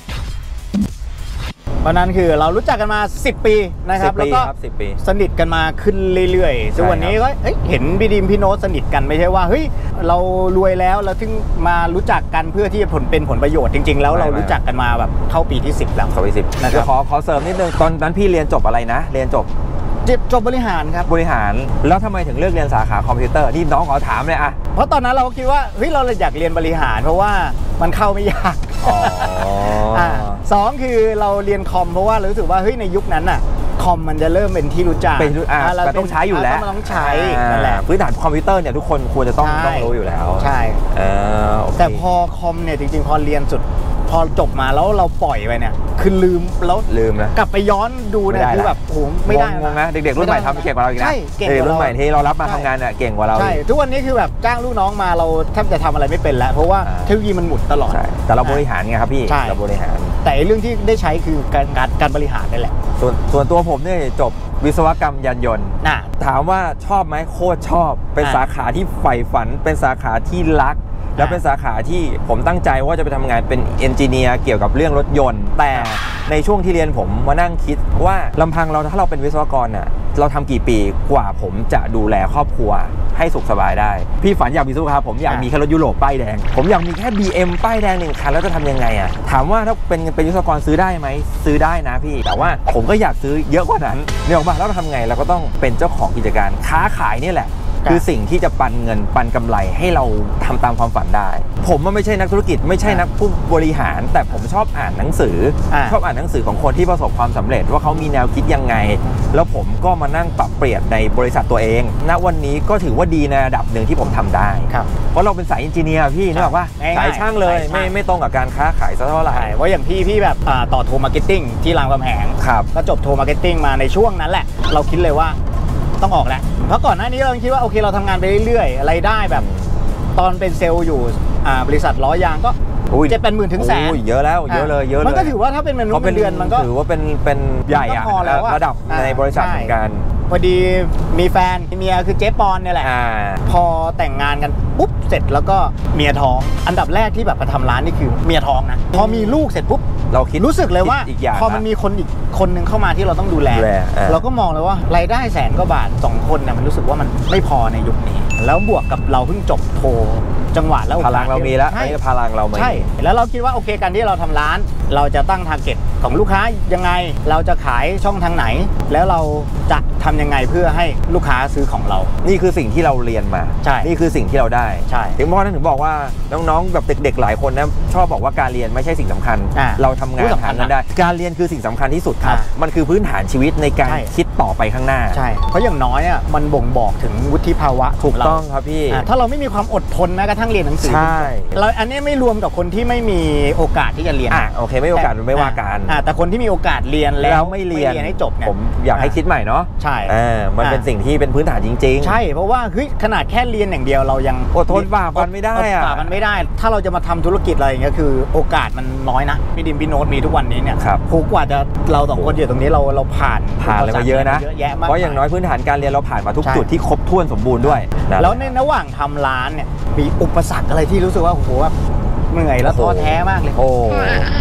เพราะนั้นคือเรารู้จักกันมาสิบปีนะครับแล้วก็สนิทกันมาขึ้นเรื่อยๆซึ่งวันนี้ก็เห็นพี่ดิมพี่โน้ตสนิทกันไม่ใช่ว่าเฮ้ยเรารวยแล้วเราถึงมารู้จักกันเพื่อที่จะผลเป็นผลประโยชน์จริงๆแล้วเรารู้จักกันมาแบบเข้าปีที่สิบแล้วเข้าปีสิบนะครับขอขอเสริมนิดนึงตอนนั้นพี่เรียนจบอะไรนะเรียนจบจบบริหารครับบริหารแล้วทำไมถึงเลือกเรียนสาขาคอมพิวเตอร์นี่น้องขอถามเลยอะเพราะตอนนั้นเราคิดว่าเฮ้ยเราอยากเรียนบริหารเพราะว่ามันเข้าไม่ยากอ๋อสองคือเราเรียนคอมเพราะว่าเรารู้สึกว่าเฮ้ยในยุคนั้นอะคอมมันจะเริ่มเป็นที่รู้จักเป็นเราต้องใช้อยู่แล้วต้องใช้นั่นแหละพื้นฐานคอมพิวเตอร์เนี่ยทุกคนควรจะต้องต้องรู้อยู่แล้วใช่แต่พอคอมเนี่ยจริงๆพอเรียนสุดพอจบมาแล้วเราปล่อยไปเนี่ยคือลืมแล้วลืมนะกลับไปย้อนดูเนี่ยคือแบบโอ้ไม่ได้นะเด็กๆรุ่นใหม่ทำเก่งกว่าเราอีกนะเด็กรุ่นใหม่ที่เรารับมาทำงานเนี่ยเก่งกว่าเราใช่ทุกวันนี้คือแบบจ้างลูกน้องมาเราแทบจะทำอะไรไม่เป็นแล้วเพราะว่าเทคโนโลยีมันหมุนตลอดแต่เราบริหารไงครับพี่เราบริหารแต่เรื่องที่ได้ใช้คือการการบริหารนี่แหละส่วนส่วนตัวผมเนี่ยจบวิศวกรรมยานยนต์ถามว่าชอบไหมโคตรชอบเป็นสาขาที่ใฝ่ฝันเป็นสาขาที่รักแล้วเป็นสาขาที่ผมตั้งใจว่าจะไปทำงานเป็นเอนจิเนียร์เกี่ยวกับเรื่องรถยนต์แต่ในช่วงที่เรียนผมมานั่งคิดว่าลำพังเราถ้าเราเป็นวิศวกรน่ะเราทำกี่ปีกว่าผมจะดูแลครอบครัวให้สุขสบายได้พี่ฝันอยากมีสุขภาพผมอยากมีแค่รถยุโรปป้ายแดงผมอยากมีแค่ บี เอ็ม ป้ายแดงหนึ่งคันแล้วจะทำยังไงอ่ะถามว่าถ้าเป็นเป็นวิศวกรซื้อได้ไหมซื้อได้นะพี่แต่ว่าผมก็อยากซื้อเยอะกว่านั้นเนี่ยออกมาแล้วเราทำไงเราก็ต้องเป็นเจ้าของกิจการค้าขายนี่แหละคือสิ่งที่จะปันเงินปันกำไรให้เราทำตามความฝันได้ผมไม่ใช่นักธุรกิจไม่ใช่นักผู้บริหารแต่ผมชอบอ่านหนังสือชอบอ่านหนังสือของคนที่ประสบความสำเร็จว่าเขามีแนวคิดยังไงแล้วผมก็มานั่งปรับเปลี่ยนในบริษัทตัวเองณวันนี้ก็ถือว่าดีในระดับหนึ่งที่ผมทำได้เพราะเราเป็นสายเอนจิเนียร์พี่นึกออกว่าสายช่างเลยไม่ไม่ตรงกับการค้าขายซะเท่าไหร่เพราะอย่างพี่พี่แบบต่อโทมาร์เก็ตติ้งที่รามคำแหงก็จบโทมาร์เก็ตติ้งมาในช่วงนั้นแหละเราคิดเลยว่าต้องออกแล้วเพราะก่อนหน้านี้เราคิดว่าโอเคเราทำงานไปเรื่อยๆอะไรได้แบบตอนเป็นเซลล์อยู่บริษัทล้อยางก็เจ็ดแปดหมื่นถึงแสนเยอะแล้วเยอะเลยเยอะเลยมันก็ถือว่าถ้าเป็นมนุษย์เงินเดือนมันก็ถือว่าเป็นเป็นใหญ่อะระดับในบริษัทเหมือนกันพอดีมีแฟนเมียคือเจ๊ปอนเนี่ยแหละพอแต่งงานกันปุ๊บเสร็จแล้วก็เมียท้องอันดับแรกที่แบบมาทำร้านนี่คือเมียท้องนะพอมีลูกเสร็จปุ๊บเราคิดรู้สึกเลยว่าพอมันมีคนอีกคนนึงเข้ามาที่เราต้องดูแลเราก็มองเลยว่ารายได้แสนกว่าบาทสองคนเนี่ยมันรู้สึกว่ามันไม่พอในยุคนี้แล้วบวกกับเราเพิ่งจบโทจังหวะแล้วพลังเรามีแล้วไม่พลังเราใช่แล้วเราคิดว่าโอเคการที่เราทำร้านเราจะตั้งทาร์เก็ตของลูกค้ายังไงเราจะขายช่องทางไหนแล้วเราจะทำยังไงเพื่อให้ลูกค้าซื้อของเรานี่คือสิ่งที่เราเรียนมาใช่นี่คือสิ่งที่เราได้ใช่ถึงพ่อท่านถึงบอกว่าน้องๆแบบเด็กๆหลายคนนะชอบบอกว่าการเรียนไม่ใช่สิ่งสำคัญเราทำงานหาเงินได้การเรียนคือสิ่งสำคัญที่สุดครับมันคือพื้นฐานชีวิตในการคิดต่อไปข้างหน้าใช่เพราะอย่างน้อยอ่ะมันบ่งบอกถึงวุฒิภาวะถูกต้องครับพี่ถ้าเราไม่มีความอดทนแม้กระทั่งเรียนหนังสือใช่เราอันนี้ไม่รวมกับคนที่ไม่มีโอกาสที่จะเรียนอ่ะโอเคไม่โอกาสไม่ว่ากันแต่คนที่มีโอกาสเรียนแล้วไม่เรียนให้จบเนี่ยผมอยากให้คิดใหม่เนาะใช่มันเป็นสิ่งที่เป็นพื้นฐานจริงๆใช่เพราะว่าเฮ้ยขนาดแค่เรียนอย่างเดียวเรายังอดทนฝ่าฟันไม่ได้อะฝ่ามันไม่ได้ถ้าเราจะมาทำธุรกิจอะไรอย่างเงี้ยคือโอกาสมันน้อยนะพี่ดิมพี่โน้ตมีทุกวันนี้เนี่ยผูกกว่าจะเราสองคนอยู่ตรงนี้เราเราผ่านผ่านอะไรมาเยอะนะเพราะอย่างน้อยพื้นฐานการเรียนเราผ่านมาทุกจุดที่ครบถ้วนสมบูรณ์ด้วยแล้วในระหว่างทำร้านเนี่ยมีอุปสรรคอะไรที่รู้สึกว่าโอ้โหเหนื่อยแล้วท้อแท้มากเลยโอ้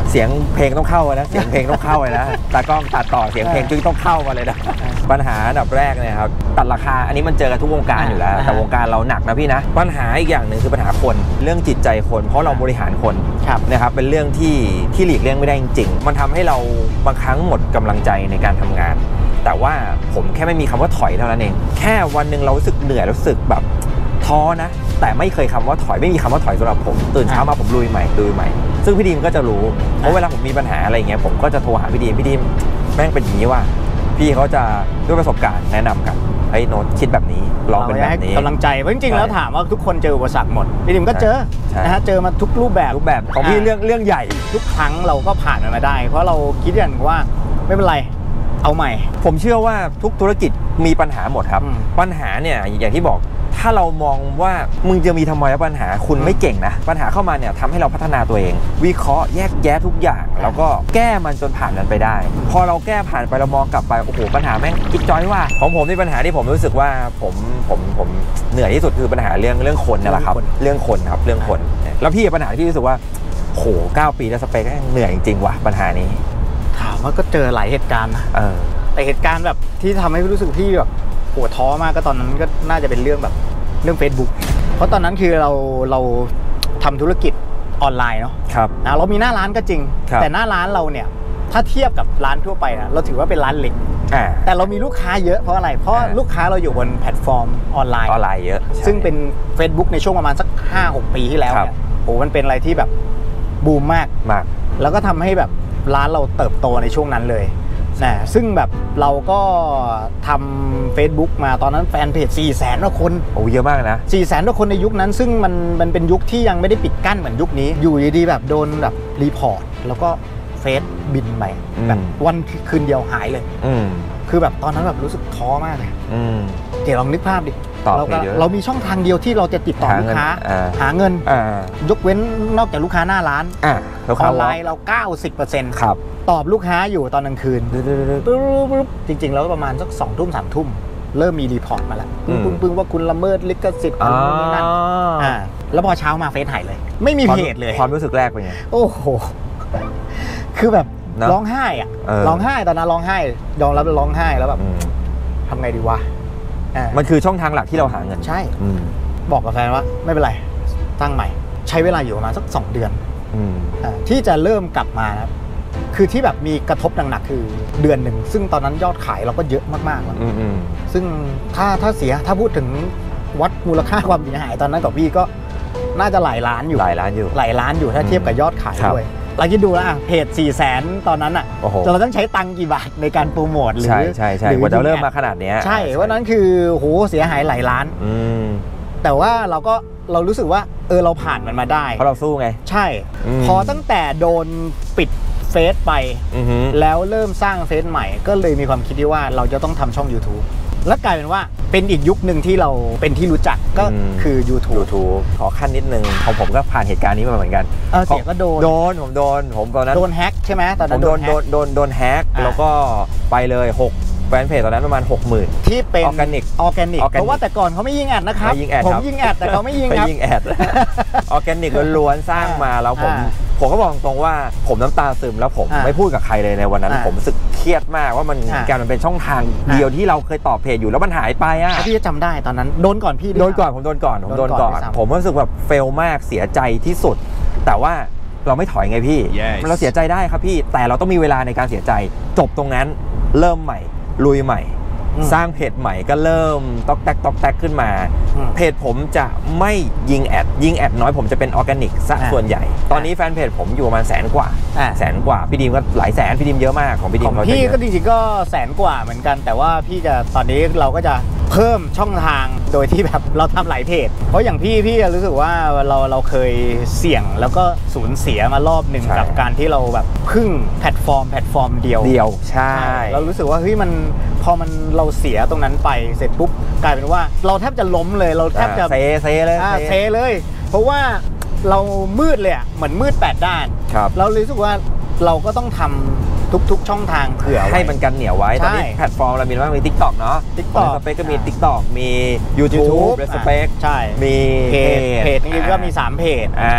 เสียงเพลงต้องเข้านะเสียงเพลงต้องเข้าเลยนะตากล้องตัดต่อเสียงเพลงจึงต้องเข้ามาเลยนะปัญหาอันดับแรกเนี่ยครับตัดราคาอันนี้มันเจอกันทุกวงการอยู่แล้วแต่วงการเราหนักนะพี่นะปัญหาอีกอย่างหนึ่งคือปัญหาคนเรื่องจิตใจคนเพราะเราบริหารคนนะครับเป็นเรื่องที่ที่หลีกเลี่ยงไม่ได้จริงๆมันทำให้เราบางครั้งหมดกำลังใจในการทำงานแต่ว่าผมแค่ไม่มีคำว่าถอยเท่านั้นเองแค่วันหนึ่งเรารู้สึกเหนื่อยรู้สึกแบบท้อนะแต่ไม่เคยคำว่าถอยไม่มีคำว่าถอยสำหรับผมตื่นเช้ามาผมลุยใหม่ลุยใหม่ซึ่งพี่ดีมก็จะรู้เพราะเวลาผมมีปัญหาอะไรเงี้ยผมก็จะโทรหาพี่ดีมพี่ดีมแม่งเป็นอย่างนี้ว่าพี่เขาจะด้วยประสบการณ์แนะนำกันไอ้โน้ตคิดแบบนี้ลองเป็นแบบนี้กำลังใจเพราะจริงๆแล้วถามว่าทุกคนเจออุปสรรคหมดพี่ดิมก็เจอนะฮะเจอมาทุกรูปแบบรูปแบบของพี่เรื่องเรื่องใหญ่ทุกครั้งเราก็ผ่านมันมาได้เพราะเราคิดอย่างว่าไม่เป็นไรเอาใหม่ผมเชื่อว่าทุกธุรกิจมีปัญหาหมดครับปัญหาเนี่ยอย่างที่บอกถ้าเรามองว่ามึงจะมีทำไมปัญหาคุณไม่เก่งนะปัญหาเข้ามาเนี่ยทำให้เราพัฒนาตัวเองวิเคราะห์แยกแยะทุกอย่างแล้วก็แก้มันจนผ่านมันไปได้พอเราแก้ผ่านไปเรามองกลับไปโอ้โหปัญหาแม่งจิ๊กจ้อยว่าของผมนี่ปัญหาที่ผมรู้สึกว่าผมผมผมเหนื่อยที่สุดคือปัญหาเรื่องเรื่องคนนี่แหละครับเรื่องคนครับเรื่องคนแล้วพี่ปัญหาที่รู้สึกว่าโหเก้าปีแล้วสเปคเหนื่อยจริงๆว่ะปัญหานี้ถามว่าก็เจอหลายเหตุการณ์นะแต่เหตุการณ์แบบที่ทำให้รู้สึกพี่แบบปวดท้อมากก็ตอนนั้นก็น่าจะเป็นเรื่องแบบเรื่อง Facebook เพราะตอนนั้นคือเราเราทำธุรกิจออนไลน์เนาะครับนะเรามีหน้าร้านก็จริงแต่หน้าร้านเราเนี่ยถ้าเทียบกับร้านทั่วไปนะเราถือว่าเป็นร้านเล็กแต่เรามีลูกค้าเยอะเพราะอะไรเพราะลูกค้าเราอยู่บนแพลตฟอร์มออนไลน์ออนไลน์เยอะซึ่งเป็น Facebook ในช่วงประมาณสัก ห้าหก ปีที่แล้วเนี่ยโอ้มันเป็นอะไรที่แบบบูมมากมากแล้วก็ทำให้แบบร้านเราเติบโตในช่วงนั้นเลยนะซึ่งแบบเราก็ทำ Facebook มาตอนนั้นแฟนเพจ สี่แสน กว่าคนโอ้เยอะมากนะสี่แสน กว่าคนในยุคนั้นซึ่งมันมันเป็นยุคที่ยังไม่ได้ปิดกั้นเหมือนยุคนี้อยู่ดีๆแบบโดนแบบรีพอร์ตแล้วก็เฟซบินไปแบบวันคืนเดียวหายเลยคือแบบตอนนั้นแบบรู้สึกท้อมากเลยเดี๋ยวลองนึกภาพดิเราเรามีช่องทางเดียวที่เราจะติดต่อลูกค้าหาเงินยกเว้นนอกจากลูกค้าหน้าร้านออนไลน์เรา เก้าสิบเปอร์เซ็นต์ครับตอบลูกค้าอยู่ตอนกลางคืนจริงๆแล้วประมาณสักสองทุ่มสามทุ่มเริ่มมีรีพอร์ตมาแล้วปึ้งปึ้งว่าคุณละเมิดลิขสิทธิ์อะไรนั่นอ่าแล้วพอเช้ามาเฟซหายเลยไม่มีเพจเลยความรู้สึกแรกเป็นไงโอ้โหคือแบบร้องไห้อ่ะร้องไห้ตอนนั้นร้องไห้ยอมรับร้องไห้แล้วแบบทำไงดีวะมันคือช่องทางหลักที่เราหาเงินใช่บอกกับแฟนว่าไม่เป็นไรตั้งใหม่ใช้เวลาอยู่ประมาณสักสองเดือนที่จะเริ่มกลับมานะคือที่แบบมีกระทบหนักๆคือเดือนหนึ่งซึ่งตอนนั้นยอดขายเราก็เยอะมากๆแล้วซึ่งถ้าถ้าเสียถ้าพูดถึงวัดมูลค่าความเสียหายตอนนั้นกับพี่ก็น่าจะหลายล้านอยู่หลายล้านอยู่หลายล้านอยู่ถ้าเทียบกับยอดขายด้วยเราคิดดูแล้วอ่ะเพจ สี่แสน ตอนนั้นอ่ะเราต้องใช้ตังค์กี่บาทในการโปรโมทหรือใช่ใช่ใช่กว่าจะเริ่มมาขนาดนี้ใช่ว่านั้นคือโหเสียหายหลายล้านแต่ว่าเราก็เรารู้สึกว่าเออเราผ่านมันมาได้เพราะเราสู้ไงใช่พอตั้งแต่โดนปิดเฟซไปแล้วเริ่มสร้างเฟซใหม่ก็เลยมีความคิดที่ว่าเราจะต้องทำช่อง YouTube แล้วกลายเป็นว่าเป็นอีกยุคหนึ่งที่เราเป็นที่รู้จักก็คือ YouTube YouTube ขอขั้นนิดนึงของผมก็ผ่านเหตุการณ์นี้มาเหมือนกันเออเสียก็โดนโดนผมโดนผมตอนนั้นโดนแฮกใช่ไหมตอนนั้นโดนโดนโดนโดนแฮกแล้วก็ไปเลยหกแฟนเพจตอนนั้นประมาณ หกหมื่นที่เป็นออร์แกนิกออร์แกนิกเพราะว่าแต่ก่อนเขาไม่ยิงแอดนะครับผมยิงแอดแต่เขาไม่ยิงครับไม่ยิงแอดออร์แกนิกล้วนๆสร้างมาแล้วผมผมก็บอกตรงว่าผมน้ำตาซึมแล้วผมไม่พูดกับใครเลยในวันนั้นผมรู้สึกเครียดมากว่ามันการมันเป็นช่องทางเดียวที่เราเคยตอบเพจอยู่แล้วมันหายไปอ่ะพี่จะจำได้ตอนนั้นโดนก่อนพี่โดนก่อนผมโดนก่อนผมโดนก่อนผมรู้สึกแบบเฟลมากเสียใจที่สุดแต่ว่าเราไม่ถอยไงพี่เราเสียใจได้ครับพี่แต่เราต้องมีเวลาในการเสียใจจบตรงนั้นเริ่มใหม่ลุยใหม่สร้างเพจใหม่ก็เริ่มต๊อกแต๊กต๊อกแต๊กขึ้นมาเพจผมจะไม่ยิงแอดยิงแอดน้อยผมจะเป็นออร์แกนิกซะส่วนใหญ่ตอนนี้แฟนเพจผมอยู่ประมาณแสนกว่าแสนกว่าพี่ดีมก็หลายแสนพี่ดีมเยอะมากของพี่ดีมของพี่ก็จริงๆก็แสนกว่าเหมือนกันแต่ว่าพี่จะตอนนี้เราก็จะเพิ่มช่องทางโดยที่แบบเราทำหลายเพจเพราะอย่างพี่พี่รู้สึกว่าเราเราเคยเสี่ยงแล้วก็สูญเสียมารอบหนึ่งกับการที่เราแบบพึ่งแพลตฟอร์มแพลตฟอร์มเดียวเดียวใช่เรารู้สึกว่าเฮ้ยมันพอมันเราเสียตรงนั้นไปเสร็จปุ๊บกลายเป็นว่าเราแทบจะล้มเลยเราแทบจะเซเซเลยเซเลยเพราะว่าเรามืดเลยอ่ะเหมือนมืดแปดด้านเราเลยรู้สึกว่าเราก็ต้องทำทุกๆช่องทางเผื่อให้มันกันเหนียวไว้ตอนนี้แพลตฟอร์มเรามีว่ามี TikTok เนาะ TikTok สเปคก็มี TikTok มี YouTube สเปคมีมีเพจเพจนี้ก็มีสามเพจ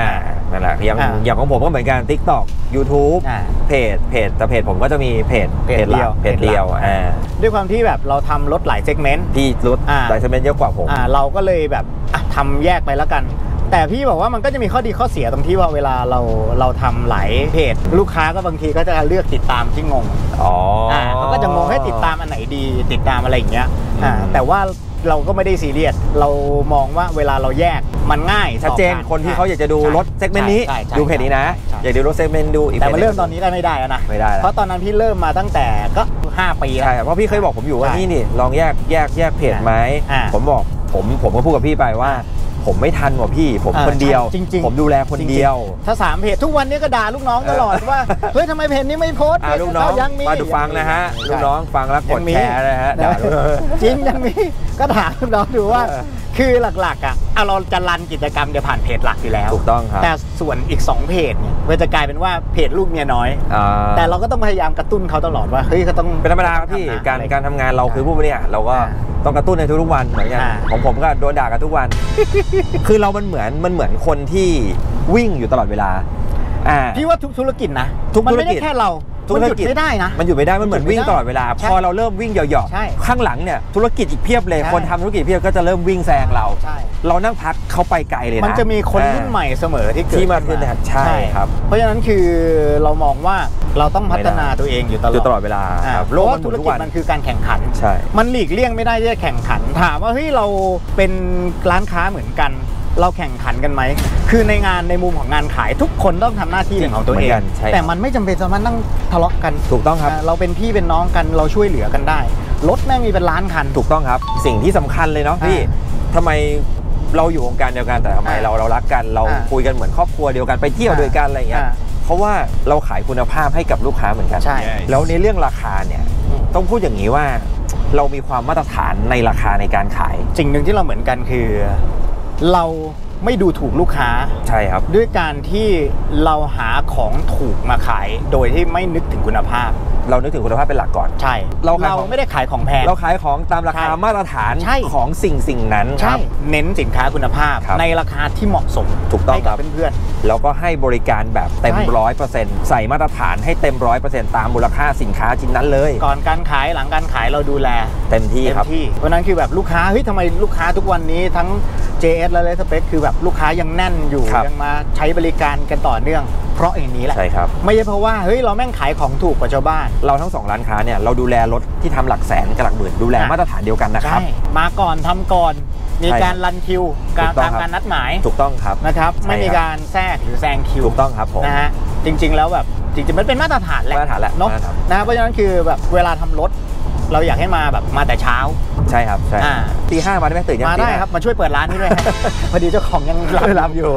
นั่นแหละอย่างอ่าอย่างของผมก็เหมือนกัน TikTok YouTube อ่าเพจเพจแต่เพจผมก็จะมีเพจเพจเดียวเพจเดียวอ่าด้วยความที่แบบเราทำรถหลายเซกเมนต์ที่รถอ่าไดเซเมนต์เยอะกว่าผมอ่าเราก็เลยแบบอ่ะทำแยกไปแล้วกัน แต่พี่บอกว่ามันก็จะมีข้อดีข้อเสียตรงที่ว่าเวลาเราเราทำหลายเพจลูกค้าก็บางทีก็จะเลือกติดตามที่งงอ๋ออ่าเขาก็จะงงให้ติดตามอันไหนดีติดตามอะไรอย่างเงี้ยอ่าอืมแต่ว่าเราก็ไม่ได้ซีเรียสเรามองว่าเวลาเราแยกมันง่ายชัดเจนต่อการคนที่เขาอยากจะดูใช่รถเซกเมนต์นี้ใช่ใช่ดูเพจนี้นะใช่อยากดูรถเซกเมนต์ดูอีกแต่เพจมาหเริ่นึ่มงตอนนี้ได้ไม่ได้แล้วนะไม่ได้แล้วเพราะตอนนั้นพี่เริ่มมาตั้งแต่ก็ห้าปีแล้วใช่เพราะพี่เคยบอกผมอยู่ว่าใช่นี่นี่ลองแยกแยกแยกเพจไหมอ่าผมบอกผมผมก็พูดกับพี่ไปว่า ผมไม่ทันว่ะพี่ผมอ่าคนเดียวใช่จริงๆผมดูแลคนเดียวจริงๆถ้าสามเพจทุกวันนี้ก็ด่าลูกน้องตลอดว่าเฮ้ยทำไมเพจนี้ไม่โพสต์อ่าลูกน้องยังมีมาดูฟังนะฮะใช่ลูกน้องฟังแล้วกดยังมีแชร์นะฮะด่าลูกจริงยังมีก็ถามลูกน้องดูว่าเออคือหลักๆอ่ะเอาเราจะรันกิจกรรมเดี๋ยวผ่านเพจหลักอยู่แล้วถูกต้องครับแต่ส่วนอีกสองเพจเนี่ยมันจะกลายเป็นว่าเพจลูกเมียน้อยอ่าแต่เราก็ต้องพยายามกระตุ้นเขาตลอดว่าเฮ้ยเขาต้องเป็นธรรมดาครับพี่ทำนะการอะไรการทำงานเราคือผู้บริหารเราก็อ่าต้องกระตุ้นในทุกๆวันเหมือนกันอ่าของผมก็โดนด่ากันทุกวัน คือเรามันเหมือนมันเหมือนคนที่วิ่งอยู่ตลอดเวลาอ่าพี่ว่าทุกธุรกิจนะทุกมันธุรไม่กิได้จแค่เราธุมันรหยุดกิจไม่ได้นะมันอยู่ไม่ได้มันเหมือนวิ่งตลอดเวลาใช่พอเราเริ่มวิ่งเหยาะใช่ๆข้างหลังเนี่ยธุรกิจอีกเพียบเลยใช่คนทำธุรกิจเพียบก็จะเริ่มวิ่งแซงเราใช่เรานั่งพักเขาไปไกลเลยนะมันจะมีคนรุ่นใหม่เสมอที่เกิดที่มาขึ้นขึ้นใช่ครับเพราะฉะนั้นคือเรามองว่าเราต้องพัฒนาตัวเองอยู่ตลอดอยู่ตลอดเวลาอ่าครับเพโลราะกว่ามันหธุมุนรทุกกิจวันมันคือการแข่งขันใช่มันหลีกเลี่ยงไม่ได้ที่จะแข่งขัน ถามว่าเฮ้ยเราเป็นร้านค้าเหมือนกัน เราแข่งขันกันไหมคือในงานในมุมของงานขายทุกคนต้องทำหน้าที่ของตัวเองเหมือนกันใช่แต่มันไม่จำเป็นจะมานั่งทะเลาะกันถูกต้องครับอ่าเราเป็นพี่เป็นน้องกันเราช่วยเหลือกันได้รถแม่งมีเป็นล้านคันถูกต้องครับสิ่งที่สำคัญเลยเนาะพี่อ่าทำไมเราอยู่วงการเดียวกันแต่ทำไมอ่าเราเรารักกันเราอ่าคุยกันเหมือนครอบครัวเดียวกันไปเที่ยวอ่าด้วยกันอะไรอย่างเงี้ยอ่าเพราะว่าเราขายคุณภาพให้กับลูกค้าเหมือนกันใช่แล้วในเรื่องราคาเนี่ยอืมต้องพูดอย่างนี้ว่า เรามีความมาตรฐานในราคาในการขายสิ่งหนึ่งที่เราเหมือนกันคือ เราไม่ดูถูกลูกค้าใช่ครับด้วยการที่เราหาของถูกมาขายโดยที่ไม่นึกถึงคุณภาพเรานึกถึงคุณภาพเป็นหลักก่อนใช่เราขายของไม่ได้ขายของแพงเราขายของตามราคาใช่มาตรฐานใช่ของสิ่งสิ่งนั้นคใช่รับเน้นสินค้าคุณภาพครับในราคาที่เหมาะสมถูกต้องให้กัครับเพื่อนแล้วก็ให้บริการแบบเต็มใช่ร้อยเปอร์เซ็นต์ใส่มาตรฐานให้เต็มร้อยเปอร์เซ็นต์ตามมูลค่าสินค้าชิ้นนั้นเลยๆก่อนการขายหลังการขายเราดูแลเต็มที่เต็มครับที่เพราะนั้นคือแบบลูกค้าเฮ้ยทำไมลูกค้าทุกวันนี้ทั้ง เจ เอส และ Respect คือแบบลูกค้ายังแน่นอยู่ครับยังมาใช้บริการกันต่อเนื่อง เพราะอย่างนี้แหละใช่ครับไม่ใช่เพราะว่าเฮ้ยเราแม่งขายของถูกกว่าชาวบ้านเราทั้งสองร้านค้าเนี่ยเราดูแลรถที่ทำหลักแสนกับหลักหมื่นดูแลอ่ะมาตรฐานเดียวกันนะครับใช่มาก่อนทำก่อน มีใช่การรันคิวการถูกต้องตามครับการนัดหมายถูกต้องครับนะครับใช่ไม่มีครับการแทรกหรือแซงคิวถูกต้องครับผมนะฮะจริง ๆ แล้วแบบจริงๆมันเป็นมาตรฐานแหละมาตรฐานแหละเนาะมาตรฐานนะเพราะฉะนั้นคือแบบเวลาทำรถ เราอยากให้มาแบบมาแต่เช้าใช่ครับใช่อ่าตีห้ามาได้ไหมตื่นยังมาได้ตีห้ครับมาช่วยเปิดร้านนี้ด้วยฮะ พอดีเจ้าของยังหลับรับอยู่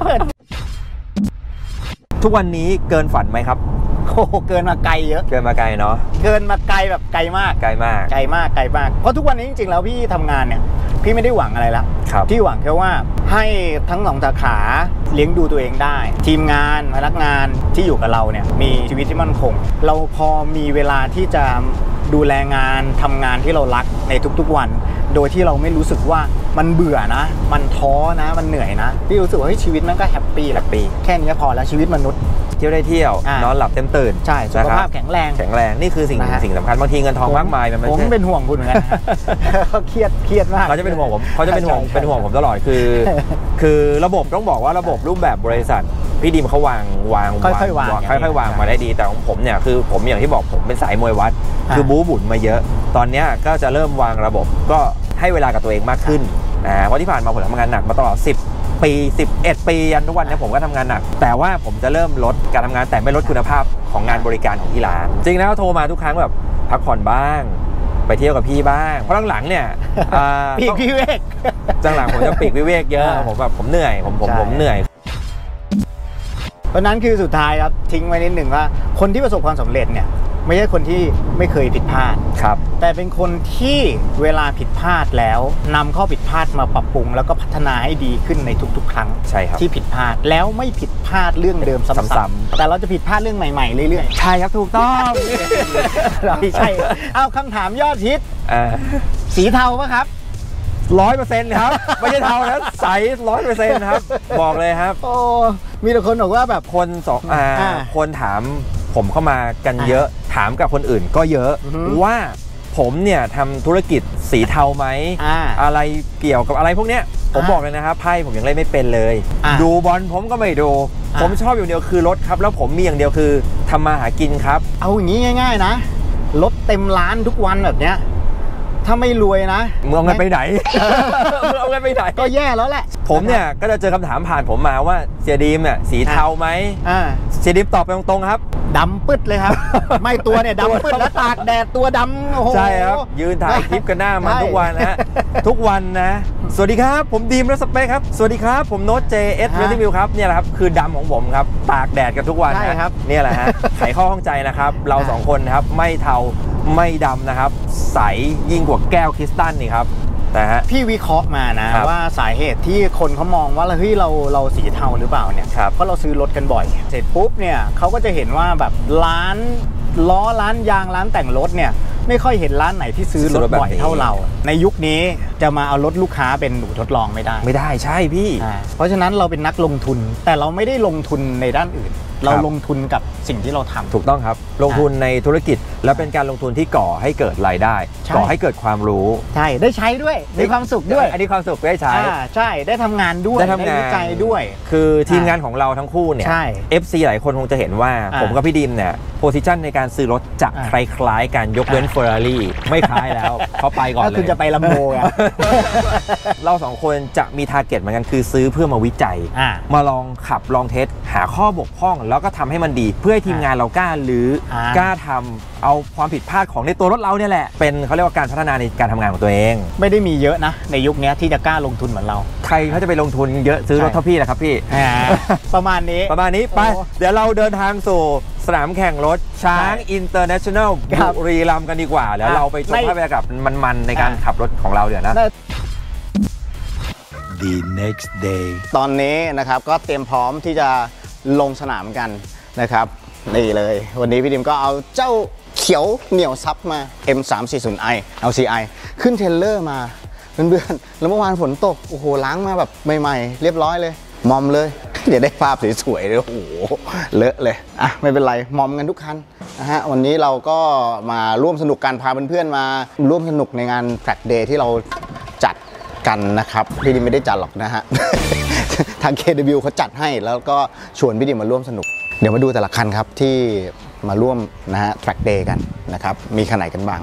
ทุกวันนี้เกินฝันไหมครับโอ้โหเกินมาไกลเยอะเกินมาไกลเนาะเกินมาไกลแบบไกลมากไกลมากไกลมากไกลมากเพราะทุกวันนี้จริงๆแล้วพี่ทำงานเนี่ยพี่ไม่ได้หวังอะไรละครับที่หวังแค่ว่าให้ทั้งสองสาขาเลี้ยงดูตัวเองได้ ทีมงานพนักงานที่อยู่กับเราเนี่ยมีชีวิตที่มั่นคง เราพอมีเวลาที่จะดูแลงานทำงานที่เรารักในทุกๆวัน โดยที่เราไม่รู้สึกว่ามันเบื่อนะ มันท้อนะมันเหนื่อยนะพี่รู้สึกว่าเฮ้ยชีวิตมันก็แฮปปี้แหละปีแค่นี้พอแล้วชีวิตมนุษย์เที่ยวได้เที่ยวอ่านนอนหลับเต็มตื่นใช่สุขภาพนะครับแข็งแรงแข็งแรงนี่คือสิ่งนะฮะสิ่งสำคัญบางทีเงินทองมากมายมันไม่ผมใช่เป็นห่วงคุณเหมือนกันนะ เขาเครียดเครียดมากเขาจะเป็นห่วงผมเขาจะเป็นห่วงใช่เป็นห่วงผมตลอดคือ คือระบบต้องบอกว่าระบบรูปแบบบริษัทพี่ดิมเขาวางวางค่อยๆวางค่อยๆวางมาได้ดีแต่ของผมเนี่ยคือผมอย่างที่บอกผมเป็นสายมวยวัดอ่าคือบู๊บุญมาเยอะ ตอนเนี้ยก็จะเริ่มวางระบบก็ให้เวลากับตัวเองมากขึ้นอ่าเพราะที่ผ่านมาผมทำงานหนักมาตลอดสิบปีสิบเอ็ดปียันทุกวันเนี้ผมก็ทำงานหนักแต่ว่าผมจะเริ่มลดการทำงานแต่ไม่ลดคุณภาพของงานบริการของที่ร้านจริงแล้วโทรมาทุกครั้งแบบพักผ่อนบ้าง ไปเที่ยวกับพี่บ้างเพราะหลังๆเนี่ยอ่าปีกพี่เวกจังหลังผมจะปีกวิเวกเยอะอ่าผมแบบผมเหนื่อยผมผมใช่ผมเหนื่อยเพราะนั้นคือสุดท้ายครับทิ้งไว้นิดหนึ่งว่าคนที่ประสบความสำเร็จเนี่ยไม่ใช่คนที่ไม่เคยผิดพลาดครับแต่เป็นคนที่เวลาผิดพลาดแล้วนำข้อผิดพลาดมาปรับปรุง แล้วก็พัฒนาให้ดีขึ้นในทุกๆ ครั้งใช่ครับที่ผิดพลาดแล้วไม่ผิดพลาดเรื่องเดิมซ้ซ้ำำๆๆแต่เราจะผิดพลาดเรื่องใหม่ๆเรื่อยๆใช่ครับถูกต้องเราไม่ใช่เอาคำถามยอดฮิตอ่าสีเทาปะครับร้อยเปอร์เซ็นต์ครับ ไม่ใช่เทานะใสร้อยเปอร์เซ็นต์ครับบอกเลยครับโอ้มีแต่คนบอกว่าแบบคนสองอ่าอ่าคนถามผมเข้ามากันเยอะถามกับคนอื่นก็เยอะอือฮึว่าผมเนี่ยทำธุรกิจสีเทาไหมอ่าอะไรเกี่ยวกับอะไรพวกเนี้ยผมอ่าบอกเลยนะครับไพ่ผมยังเล่นไม่เป็นเลยอ่าดูบอลผมก็ไม่ดูอ่าผมชอบอย่างเดียวคือรถครับ แล้วผมมีอย่างเดียวคือทำมาหากินครับเอาอย่างนี้ง่ายๆนะรถเต็มร้านทุกวันแบบเนี้ยถ้าไม่รวยนะมึงเอาเงินไปไหน มึงเอาเงินไปไหนก็แย่แล้วแหละผมเนี่ยก็จะเจอคำถามผ่านผมมาว่าเสียดีมเนี่ยสีเทาไหมอ่าเสียดีมตอบไปตรงๆครับดำปึ๊ดเลยครับ ไม่ตัวเนี่ยดำปึ๊ดแล้วตากแดดตัวดำโอ้โหใช่ครับ ยืนถ่ายคลิปกันหน้ามันใช่ทุกวันนะ ทุกวันนะ สวัสดีครับ ผมดีมรัสเปคครับ สวัสดีครับ ผมโน้ตเจเอสฮะเรติวิวครับเนี่ยแหละครับคือดำของผมครับ ตากแดดกันทุกวันใช่นะครับ เนี่ยแหละฮะ ไขข้อข้องใจนะครับ เราอ่าสองคนนะครับ ไม่เทาไม่ดำนะครับ ใสยิ่งกว่าแก้วคริสตัลนี่ครับนะฮะพี่วิเคราะห์มานะครับว่าสาเหตุที่คนเขามองว่าเฮ้ยเราเราสีเทาหรือเปล่าเนี่ยครับเพราะเราซื้อรถกันบ่อย เสร็จปุ๊บเนี่ยเขาก็จะเห็นว่าแบบร้านล้อร้านยางร้านแต่งรถเนี่ยไม่ค่อยเห็นร้านไหนที่ซื้อรถบ่อยเท่าเรา ในยุคนี้จะมาเอารถลูกค้าเป็นหนูทดลองไม่ได้ไม่ได้ใช่พี่อ่าเพราะฉะนั้นเราเป็นนักลงทุน แต่เราไม่ได้ลงทุนในด้านอื่น เราลงทุนกับสิ่งที่เราทำถูกต้องครับ ลงทุนในธุรกิจ และเป็นการลงทุนที่ก่อให้เกิดรายได้ใช่ก่อให้เกิดความรู้ใช่ได้ใช้ด้วยมีความสุขด้วยอันนี้ความสุขได้ใช้อ่าใช่ได้ทำงานด้วยได้ทำงานวิจัยด้วยคือทีมงานของเราทั้งคู่เนี่ยใช่เอฟ ซี หลายคนคงจะเห็นว่าอ่าผมกับพี่ดิมเนี่ยโพซิชันในการซื้อรถจะอ่าคล้ายๆกันยกเว้นอ่าเฟอร์รารี่ไม่คล้ายแล้วเขาไปก่อนถ้าเลยคุณจะไปลัมโบอ่ะเราสองคนจะมีทาร์เก็ตเหมือนกันคือซื้อเพื่อมาวิจัยอ่ามาลองขับลองเทสหาข้อบกพร่อง แล้วก็ทำให้มันดีเพื่อให้ทีมงานเรากล้าหรืออา กล้าทำเอาความผิดพลาดของในตัวรถเราเนี่ยแหละ เป็นเขาเรียกว่าการพัฒนาในการทำงานของตัวเองไม่ได้มีเยอะนะ ในยุคนี้ที่จะกล้าลงทุนเหมือนเราใครเขาจะไปลงทุนเยอะซื้อรถใช่เท่าพี่แหละครับพี่อ่าประมาณนี้ประมาณนี้ไปโอ้เดี๋ยวเราเดินทางสู่สนามแข่งรถช้างอินเตอร์เนชั่นแนลครับบุรีรัมย์กันดีกว่าเดี๋ยวอ่ะเราไปชมในภาพบรรยากาศมันๆในการอ่ะขับรถของเราเดี๋ยวนะ The next day. ตอนนี้นะครับก็เตรียมพร้อมที่จะลงสนามกันนะครับนี่เลย วันนี้พี่ดิมก็เอาเจ้าเขียวเหนียวซับมา เอ็ม สามสี่ศูนย์ ไอ แอล ซี ไอ ขึ้นเทรลเลอร์มาเพื่อนๆแล้วเมื่อวานฝนตกโอ้โหล้างมาแบบใหม่ๆ เรียบร้อยเลย มอมเลย เดี๋ยวได้ภาพสวยๆเลยโอ้โหเลอะเลยอ่ะไม่เป็นไรมอมกันทุกคันนะฮะวันนี้เราก็มาร่วมสนุกกันพาเพื่อนๆมาร่วมสนุกในงาน Track Day ที่เราจัดกันนะครับพี่ดิมไม่ได้จัดหรอกนะฮ ะ ทาง เค ดับเบิลยู เขาจัดให้แล้วก็ชวนพี่ดิมมาร่วมสนุก เดี๋ยวมาดูแต่ละคันครับที่มาร่วมนะฮะ Track Day กันนะครับมีคันไหนกันบ้าง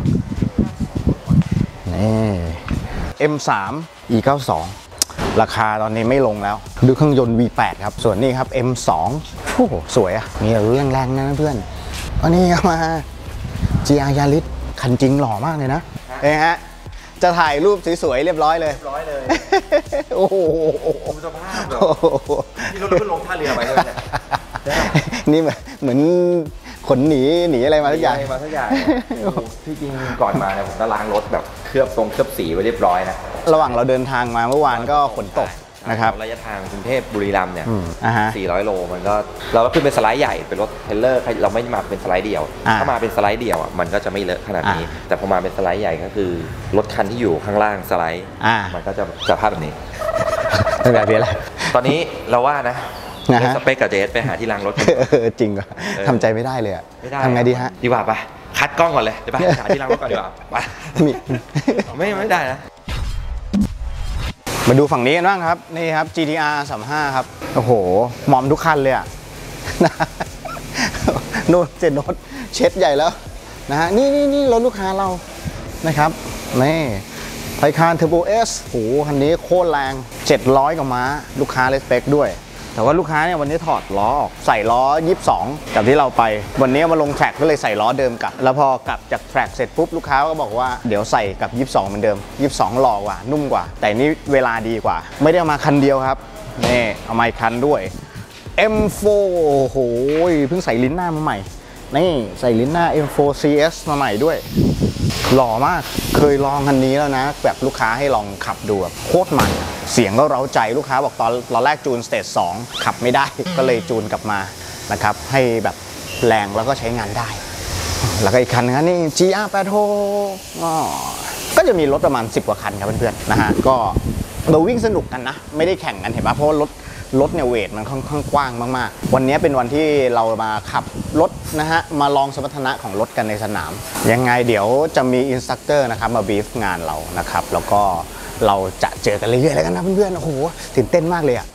นี่ เอ็ม สาม อี เก้าสิบสอง ราคาตอนนี้ไม่ลงแล้วดูเครื่องยนต์ วี แปด ครับ ส่วนนี้ครับ เอ็ม สอง โอ้โหสวยอ่ะมีรุ่นแรงๆนะเพื่อนอันนี้มา จี อาร์ Yaris คันจริงหล่อมากเลยนะเอ้ฮะจะถ่ายรูปสวยๆเรียบร้อยเลยเรียบร้อยเลยโอ้โหดูสภาพแบบที่เราขึ้นลงท่าเรือไปเลยเนี่ยนี่เหมือนเหมือนขนหนีหนีอะไรมาทุกอย่างมาทุกอย่างที่จริงก่อนมาเนี่ยผมก็ล้างรถแบบเคลือบทรงเคลือบสีไว้เรียบร้อยนะระหว่างเราเดินทางมาเมื่อวานก็ฝนตกนะครับระยะทางกรุงเทพบุรีรัมย์เนี่ยอืมอ่าฮะสี่ร้อยโลมันก็เราก็ขึ้นเป็นสไลด์ใหญ่เป็นรถเทรลเลอร์เราไม่มาเป็นสไลด์เดี่ยวอ่าถ้ามาเป็นสไลด์เดี่ยวอ่ะมันก็จะไม่เลอะขนาดนี้อ่าแต่พอมาเป็นสไลด์ใหญ่ก็คือรถคันที่อยู่ข้างล่างสไลด์อ่ามันก็จะสภาพแบบนี้เป็นแบบนี้แหละตอนนี้เราว่านะนะฮะสเปคกับเจสไปหาที่ล้างรถกันเออจริงว่ะเออทำใจไม่ได้เลยอะไม่ได้ทำไงดีฮะดีกว่าปะคัดกล้องก่อนเลยเดี๋ยวไปหาที่ล้างรถก่อนดีกว่าไปมีไม่ไม่ได้นะมาดูฝั่งนี้กันบ้างครับ นี่ครับ จี ที อาร์ สามสิบห้า ครับ โอ้โห มอมทุกคันเลยอะ โน้ตเจนโน้ตเช็ดใหญ่แล้วนะฮะนี่นี่นี่รถลูกค้าเรานะครับนี่ไทคานเทอร์โบเอสโหคันนี้โคตรแรง เจ็ดร้อยกว่าม้าลูกค้าเลสเปคด้วย แต่ว่าลูกค้าเนี่ยวันนี้ถอดล้อออกใส่ล้อยี่สิบสองกับที่เราไป วันนี้มาลงแทร็กก็เลยใส่ล้อเดิมกลับ แล้วพอกลับจากแทร็กเสร็จปุ๊บลูกค้าก็บอกว่าเดี๋ยวใส่กับยี่สิบสองเหมือนเดิมยี่สิบสองหล่อกว่านุ่มกว่า แต่นี่เวลาดีกว่า ไม่ได้เอามาคันเดียวครับนี่เอามาอีกคันด้วย เอ็ม โฟร์ โอ้โหเพิ่งใส่ลิ้นหน้ามาใหม่นี่ใส่ลิ้นหน้า เอ็ม โฟร์ ซี เอส มาใหม่ด้วยหล่อมากเคยลองคันนี้แล้วนะแบบลูกค้าให้ลองขับดูแบบโคตรมันเสียงก็เร้าใจลูกค้าบอกตอนตอนแรกจูนสเตจสองขับไม่ได้ ก็เลยจูนกลับมานะครับให้แบบแรงแล้วก็ใช้งานได้ แล้วก็อีกคันนึงนี่ จี อาร์ แปดสิบหก อ๋อก็จะมีรถประมาณสิบกว่าคันครับเพื่อนๆนะฮะก็เราวิ่งสนุกกันนะไม่ได้แข่งกันเห็นปะเพราะรถรถเนี่ยเวทมันค่อนข้างกว้างมากๆวันนี้เป็นวันที่เรามาขับรถนะฮะมาลองสมรรถนะของรถกันในสนามยังไงเดี๋ยวจะมีอินสตรัคเตอร์นะครับมาบีฟงานเรานะครับแล้วก็เราจะเจอกันเรื่อยๆแล้วกันนะเพื่อนๆโอ้โหตื่นเต้นมากเลยอะ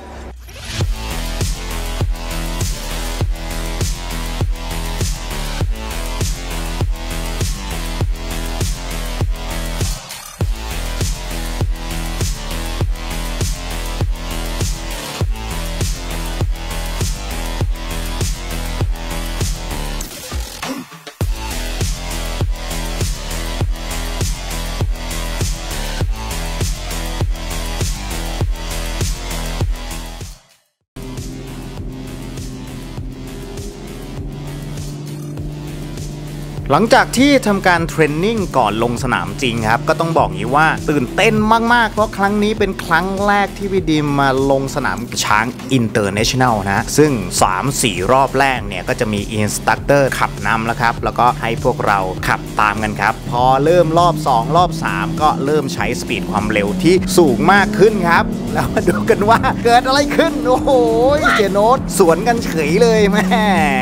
หลังจากที่ทำการเทรนนิ่งก่อนลงสนามจริงครับก็ต้องบอกอย่างนี้ว่าตื่นเต้นมากๆเพราะครั้งนี้เป็นครั้งแรกที่พี่ดิมมาลงสนามช้างอินเตอร์เนชั่นแนลนะซึ่ง สามสี่ รอบแรกเนี่ยก็จะมีอินสตรัคเตอร์ขับนำแล้วครับแล้วก็ให้พวกเราขับตามกันครับพอเริ่มรอบสองรอบสามก็เริ่มใช้สปีดความเร็วที่สูงมากขึ้นครับแล้วมาดูกันว่าเกิดอะไรขึ้นโอ้โหเจโนตสวนกันเฉยเลยแม่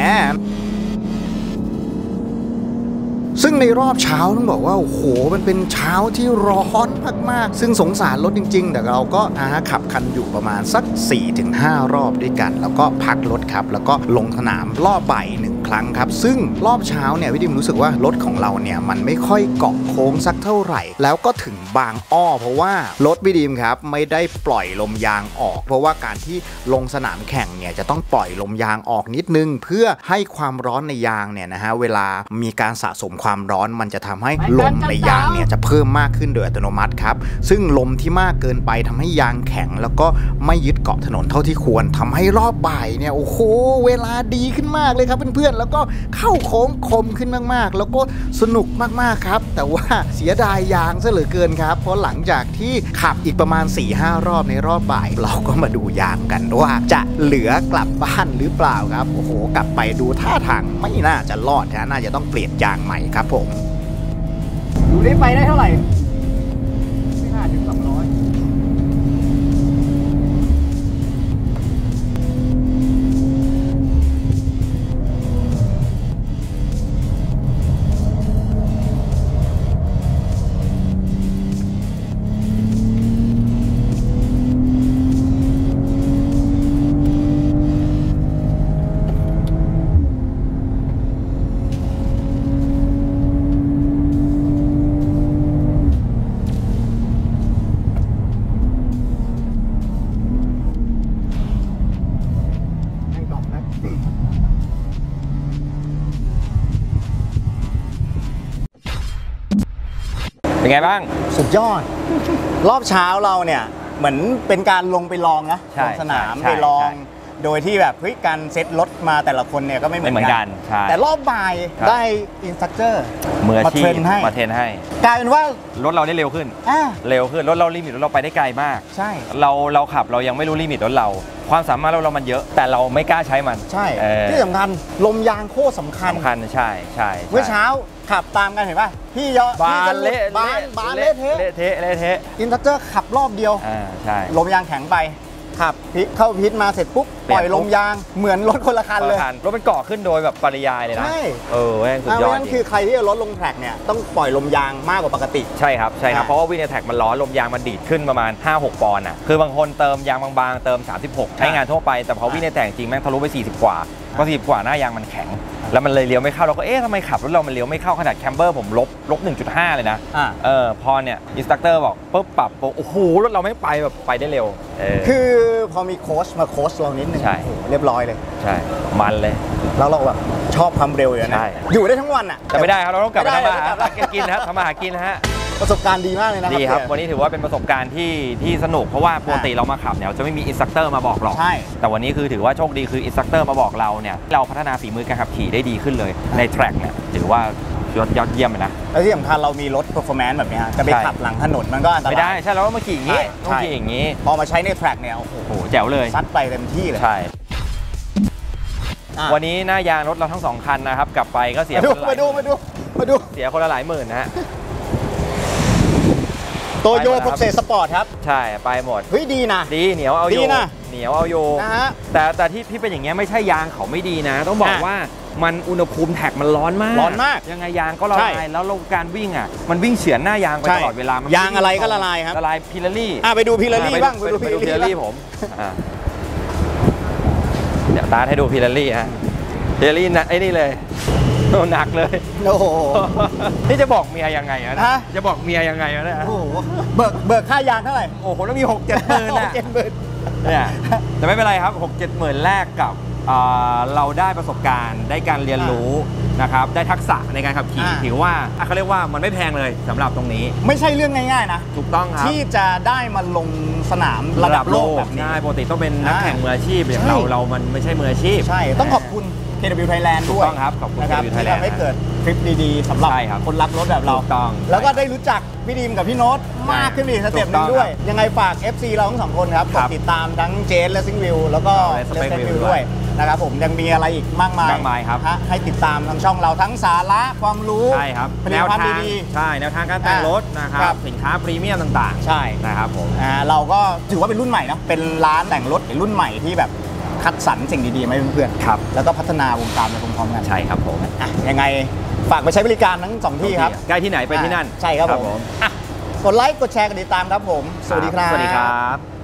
ซึ่งในรอบเช้าต้องบอกว่าโอ้โหมันเป็นเช้าที่ร้อนมากๆซึ่งสงสารรถจริงๆแต่เราก็นะฮะขับคันอยู่ประมาณสัก สี่ถึงห้า รอบด้วยกันแล้วก็พักรถครับแล้วก็ลงสนามรอบบ่ายหนึ่งครั้งครับซึ่งรอบเช้าเนี่ยพี่ดิมรู้สึกว่ารถของเราเนี่ยมันไม่ค่อยเกาะโค้งสักเท่าไหร่แล้วก็ถึงบางอ้อเพราะว่ารถพี่ดิมครับไม่ได้ปล่อยลมยางออกเพราะว่าการที่ลงสนามแข่งเนี่ยจะต้องปล่อยลมยางออกนิดนึงเพื่อให้ความร้อนในยางเนี่ยนะฮะเวลามีการสะสมความร้อนมันจะทำให้ลมในยางเนี่ยจะเพิ่มมากขึ้นโดยอัตโนมัติครับซึ่งลมที่มากเกินไปทำให้ยางแข็งแล้วก็ไม่ยึดเกาะถนนเท่าที่ควรทำให้รอบบ่ายเนี่ยโอ้โหเวลาดีขึ้นมากเลยครับเพื่อนๆแล้วก็เข้าโค้งคมขึ้นมากๆแล้วก็สนุกมากๆครับแต่ว่าเสียดายยางซะเหลือเกินครับเพราะหลังจากที่ขับอีกประมาณ สี่ห้า รอบในรอบบ่ายเราก็มาดูยางกันว่าจะเหลือกลับบ้านหรือเปล่าครับโอ้โหกลับไปดูท่าทางไม่น่าจะรอดนะน่าจะต้องเปลี่ยนยางใหม่ครับผมดูได้ไปได้เท่าไหร่ไม่น่าถึงสองร้อยเป็นไงบ้างสุดยอด รอบเช้าเราเนี่ยเหมือนเป็นการลงไปลองนะลงสนามไปลองโดยที่แบบเฮ้ยการเซ็ตรถมาแต่ละคนเนี่ยก็ไม่เหมือนกันแต่รอบบ่ายได้อินสตรัคเตอร์มาเทรนให้มาเทรนให้กลายเป็นว่ารถเราได้เร็วขึ้นเร็วขึ้นรถเราลิมิตรถเราไปได้ไกลมากใช่เราเราขับเรายังไม่รู้ลิมิตรถเราความสามารถเราเรามันเยอะแต่เราไม่กล้าใช้มันใช่ที่สำคัญลมยางโคตรสำคัญสำคัญใช่ใช่เมื่อเช้าขับตามกันเห็นป่ะพี่เยอะบานเละบานบานเละเทะเละเทะเละเทะอินสตรัคเตอร์ขับรอบเดียวอ่าใช่ลมยางแข็งไปขับพิเข้าพิษมาเสร็จปุ๊บปล่อยลมยางเหมือนรถคนละคันเลยรถมันเกาะขึ้นโดยแบบปริยายเลยนะใช่เออแม่งสุดยอดนั่นคือใครที่จะรถลงแทร็กเนี่ยต้องปล่อยลมยางมากกว่าปกติใช่ครับใช่ครับเพราะว่าวิ่งในแทร็กมันร้อนลมยางมันดีดขึ้นประมาณ ห้าหก ปอนด์อ่ะคือบางคนเติมยางบางๆเติมสามสิบหกใช้งานทั่วไปแต่พอวิ่งในแทร็กจริงแม่งทะลุไปสี่สิบกว่าพอสี่สิบกว่าหน้ายางมันแข็งแล้วมันเลยเลี้ยวไม่เข้าเราก็เอ๊ะทำไมขับรถเรามันเลี้ยวไม่เข้าขนาดแคมเบอร์ผมลบลบ หนึ่งจุดห้า เลยนะเออพอเนี่ยอินสตรัคเตอร์บอกปุ๊บปรับโอ้โหรถเราไม่ไปแบบไปได้เร็วคือพอมีโค้ชมาโค้ชเรานิดนึงเรียบร้อยเลยใช่มันเลยแล้วเราแบบชอบความเร็วอย่างนั้นอยู่ได้ทั้งวันอ่ะแต่ไม่ได้ครับเราต้องกลับไปทำมาหากินนะทำมาหากินนะฮะประสบการณ์ดีมากเลยนะครับดีครับวันนี้ถือว่าเป็นประสบการณ์ที่ที่สนุกเพราะว่าปกติเรามาขับเนี่ยจะไม่มีอินสตรัคเตอร์มาบอกหรอกใช่แต่วันนี้คือถือว่าโชคดีคืออินสตรัคเตอร์มาบอกเราเนี่ยเราพัฒนาฝีมือการขับขี่ได้ดีขึ้นเลยในแทร็กเนี่ยถือว่ายอดยอดเยี่ยมเลยนะแล้วที่สำคัญเรามีรถ performance แบบนี้จะไปขับหลังถนนมันก็อันตรายไม่ได้ใช่เราต้องมาขี่อย่างนี้ต้องขี่อย่างนี้พอมาใช้ในแทร็กเนี่ยโอ้โหแจ๋วเลยซัดไปเต็มที่เลยใช่วันนี้หน้ายางรถเราทั้งสองคันนะครับกลับไปก็เสียมาดูมาดูมาดูมาดูเสียคนละหลายหมื่นนะฮะโตโยไปหมดโปรเซสสปอร์ตครับใช่ไปหมดเฮ้ยดีนะดีเหนียวเอาอดียู่นะเหนียวเอาอยู่นะฮะแต่แต่ที่ที่เป็นอย่างเงี้ยไม่ใช่ยางเขาไม่ดีนะ ต้องบอกอ่ะว่ามันอุณหภูมิแท็กมันร้อนมากร้อนมากยังไงยางก็ละใช่ลายแล้วเราการวิ่งอ่ะมันวิ่งเฉือนหน้ายางไปใช่ตลอดเวลามันยางอะไรก็ละลายครับละลายพิลารี่อ่ะไปดูพิลารี่บ้างไปดูไปดูพิลารี่บ้างผมอ่ะเดี๋ยวตาร์ทให้ดูพิลารี่ฮะพิลารี่นะไอ้นี่เลยโอ้หนักเลยโอ้โหนี่จะบอกเมียยังไงอะฮะจะบอกเมียยังไงอะเนี่ยโอ้โหเบิกเบิกค่ายางเท่าไหร่โอ้โหต้องมีหกเจ็ดหมื่นอะเจ็ดหมื่นเนี่ยแต่ไม่เป็นไรครับหกเจ็ดหมื่นแรกกับอ่าเราได้ประสบการณ์ได้การเรียนรู้นะครับได้ทักษะในการขับขี่อ่าถือว่าอ่ะเขาเรียกว่ามันไม่แพงเลยสำหรับตรงนี้ไม่ใช่เรื่องง่ายๆนะถูกต้องครับที่จะได้มาลงสนามระดับโลกแบบนี้ใช่ปกติต้องเป็นนักอ่าแข่งมืออาชีพอย่างใช่เราเรามันไม่ใช่มืออาชีพใช่ ต้องขอบคุณ เค ดับเบิลยู Thailand ด้วยถูกต้องครับขอบคุณนะครับเค ดับเบิลยูที่ Thailand ทำให้เกิดทริปดีๆสำหรับใช่ครับคนรักรถแบบเราถูกต้องแล้วก็ได้รู้จักพี่ดีมกับพี่โน้ตมากขึ้นอีกสเต็ปหนึงด้วย ยังไงฝาก เอฟ ซี เราทั้งสองคนครับคกรัดบติดตามทั้งเจนและซิงวิวแล้วก็และเลส Spec เป View วิวด้ด้ววย ยนะครับผมยังมีอะไรอีกมากมายมากมายครับฮะให้ติดตามทางช่องเราทั้งสาระความรู้ใช่ครับผลิแนตวภัณฑ์ทางดีใช่แนวทางการแต่งรถนะคครัรับบ สินค้าพรีเมียมต่างๆ ใช่ๆนะครับผมอ่าเราก็ถือว่าเป็นรุ่นใหม่เนอะเป็นร้านแต่งรถรุ่นใหม่ที่แบบคัดสรรสิ่งดีๆมาให้เพื่อนๆครับแล้วก็พัฒนาวงการไปพร้อมๆกันใช่ครับผมอ่ะยังไงฝากไปใช้บริการทั้งสองที่ครับใกล้ที่ไหนไปที่นั่นอ่ะใช่ครับผมอ่ะกดไลค์กดแชร์กดติดตามครับผม สวัสดีครับสวัสดีครับ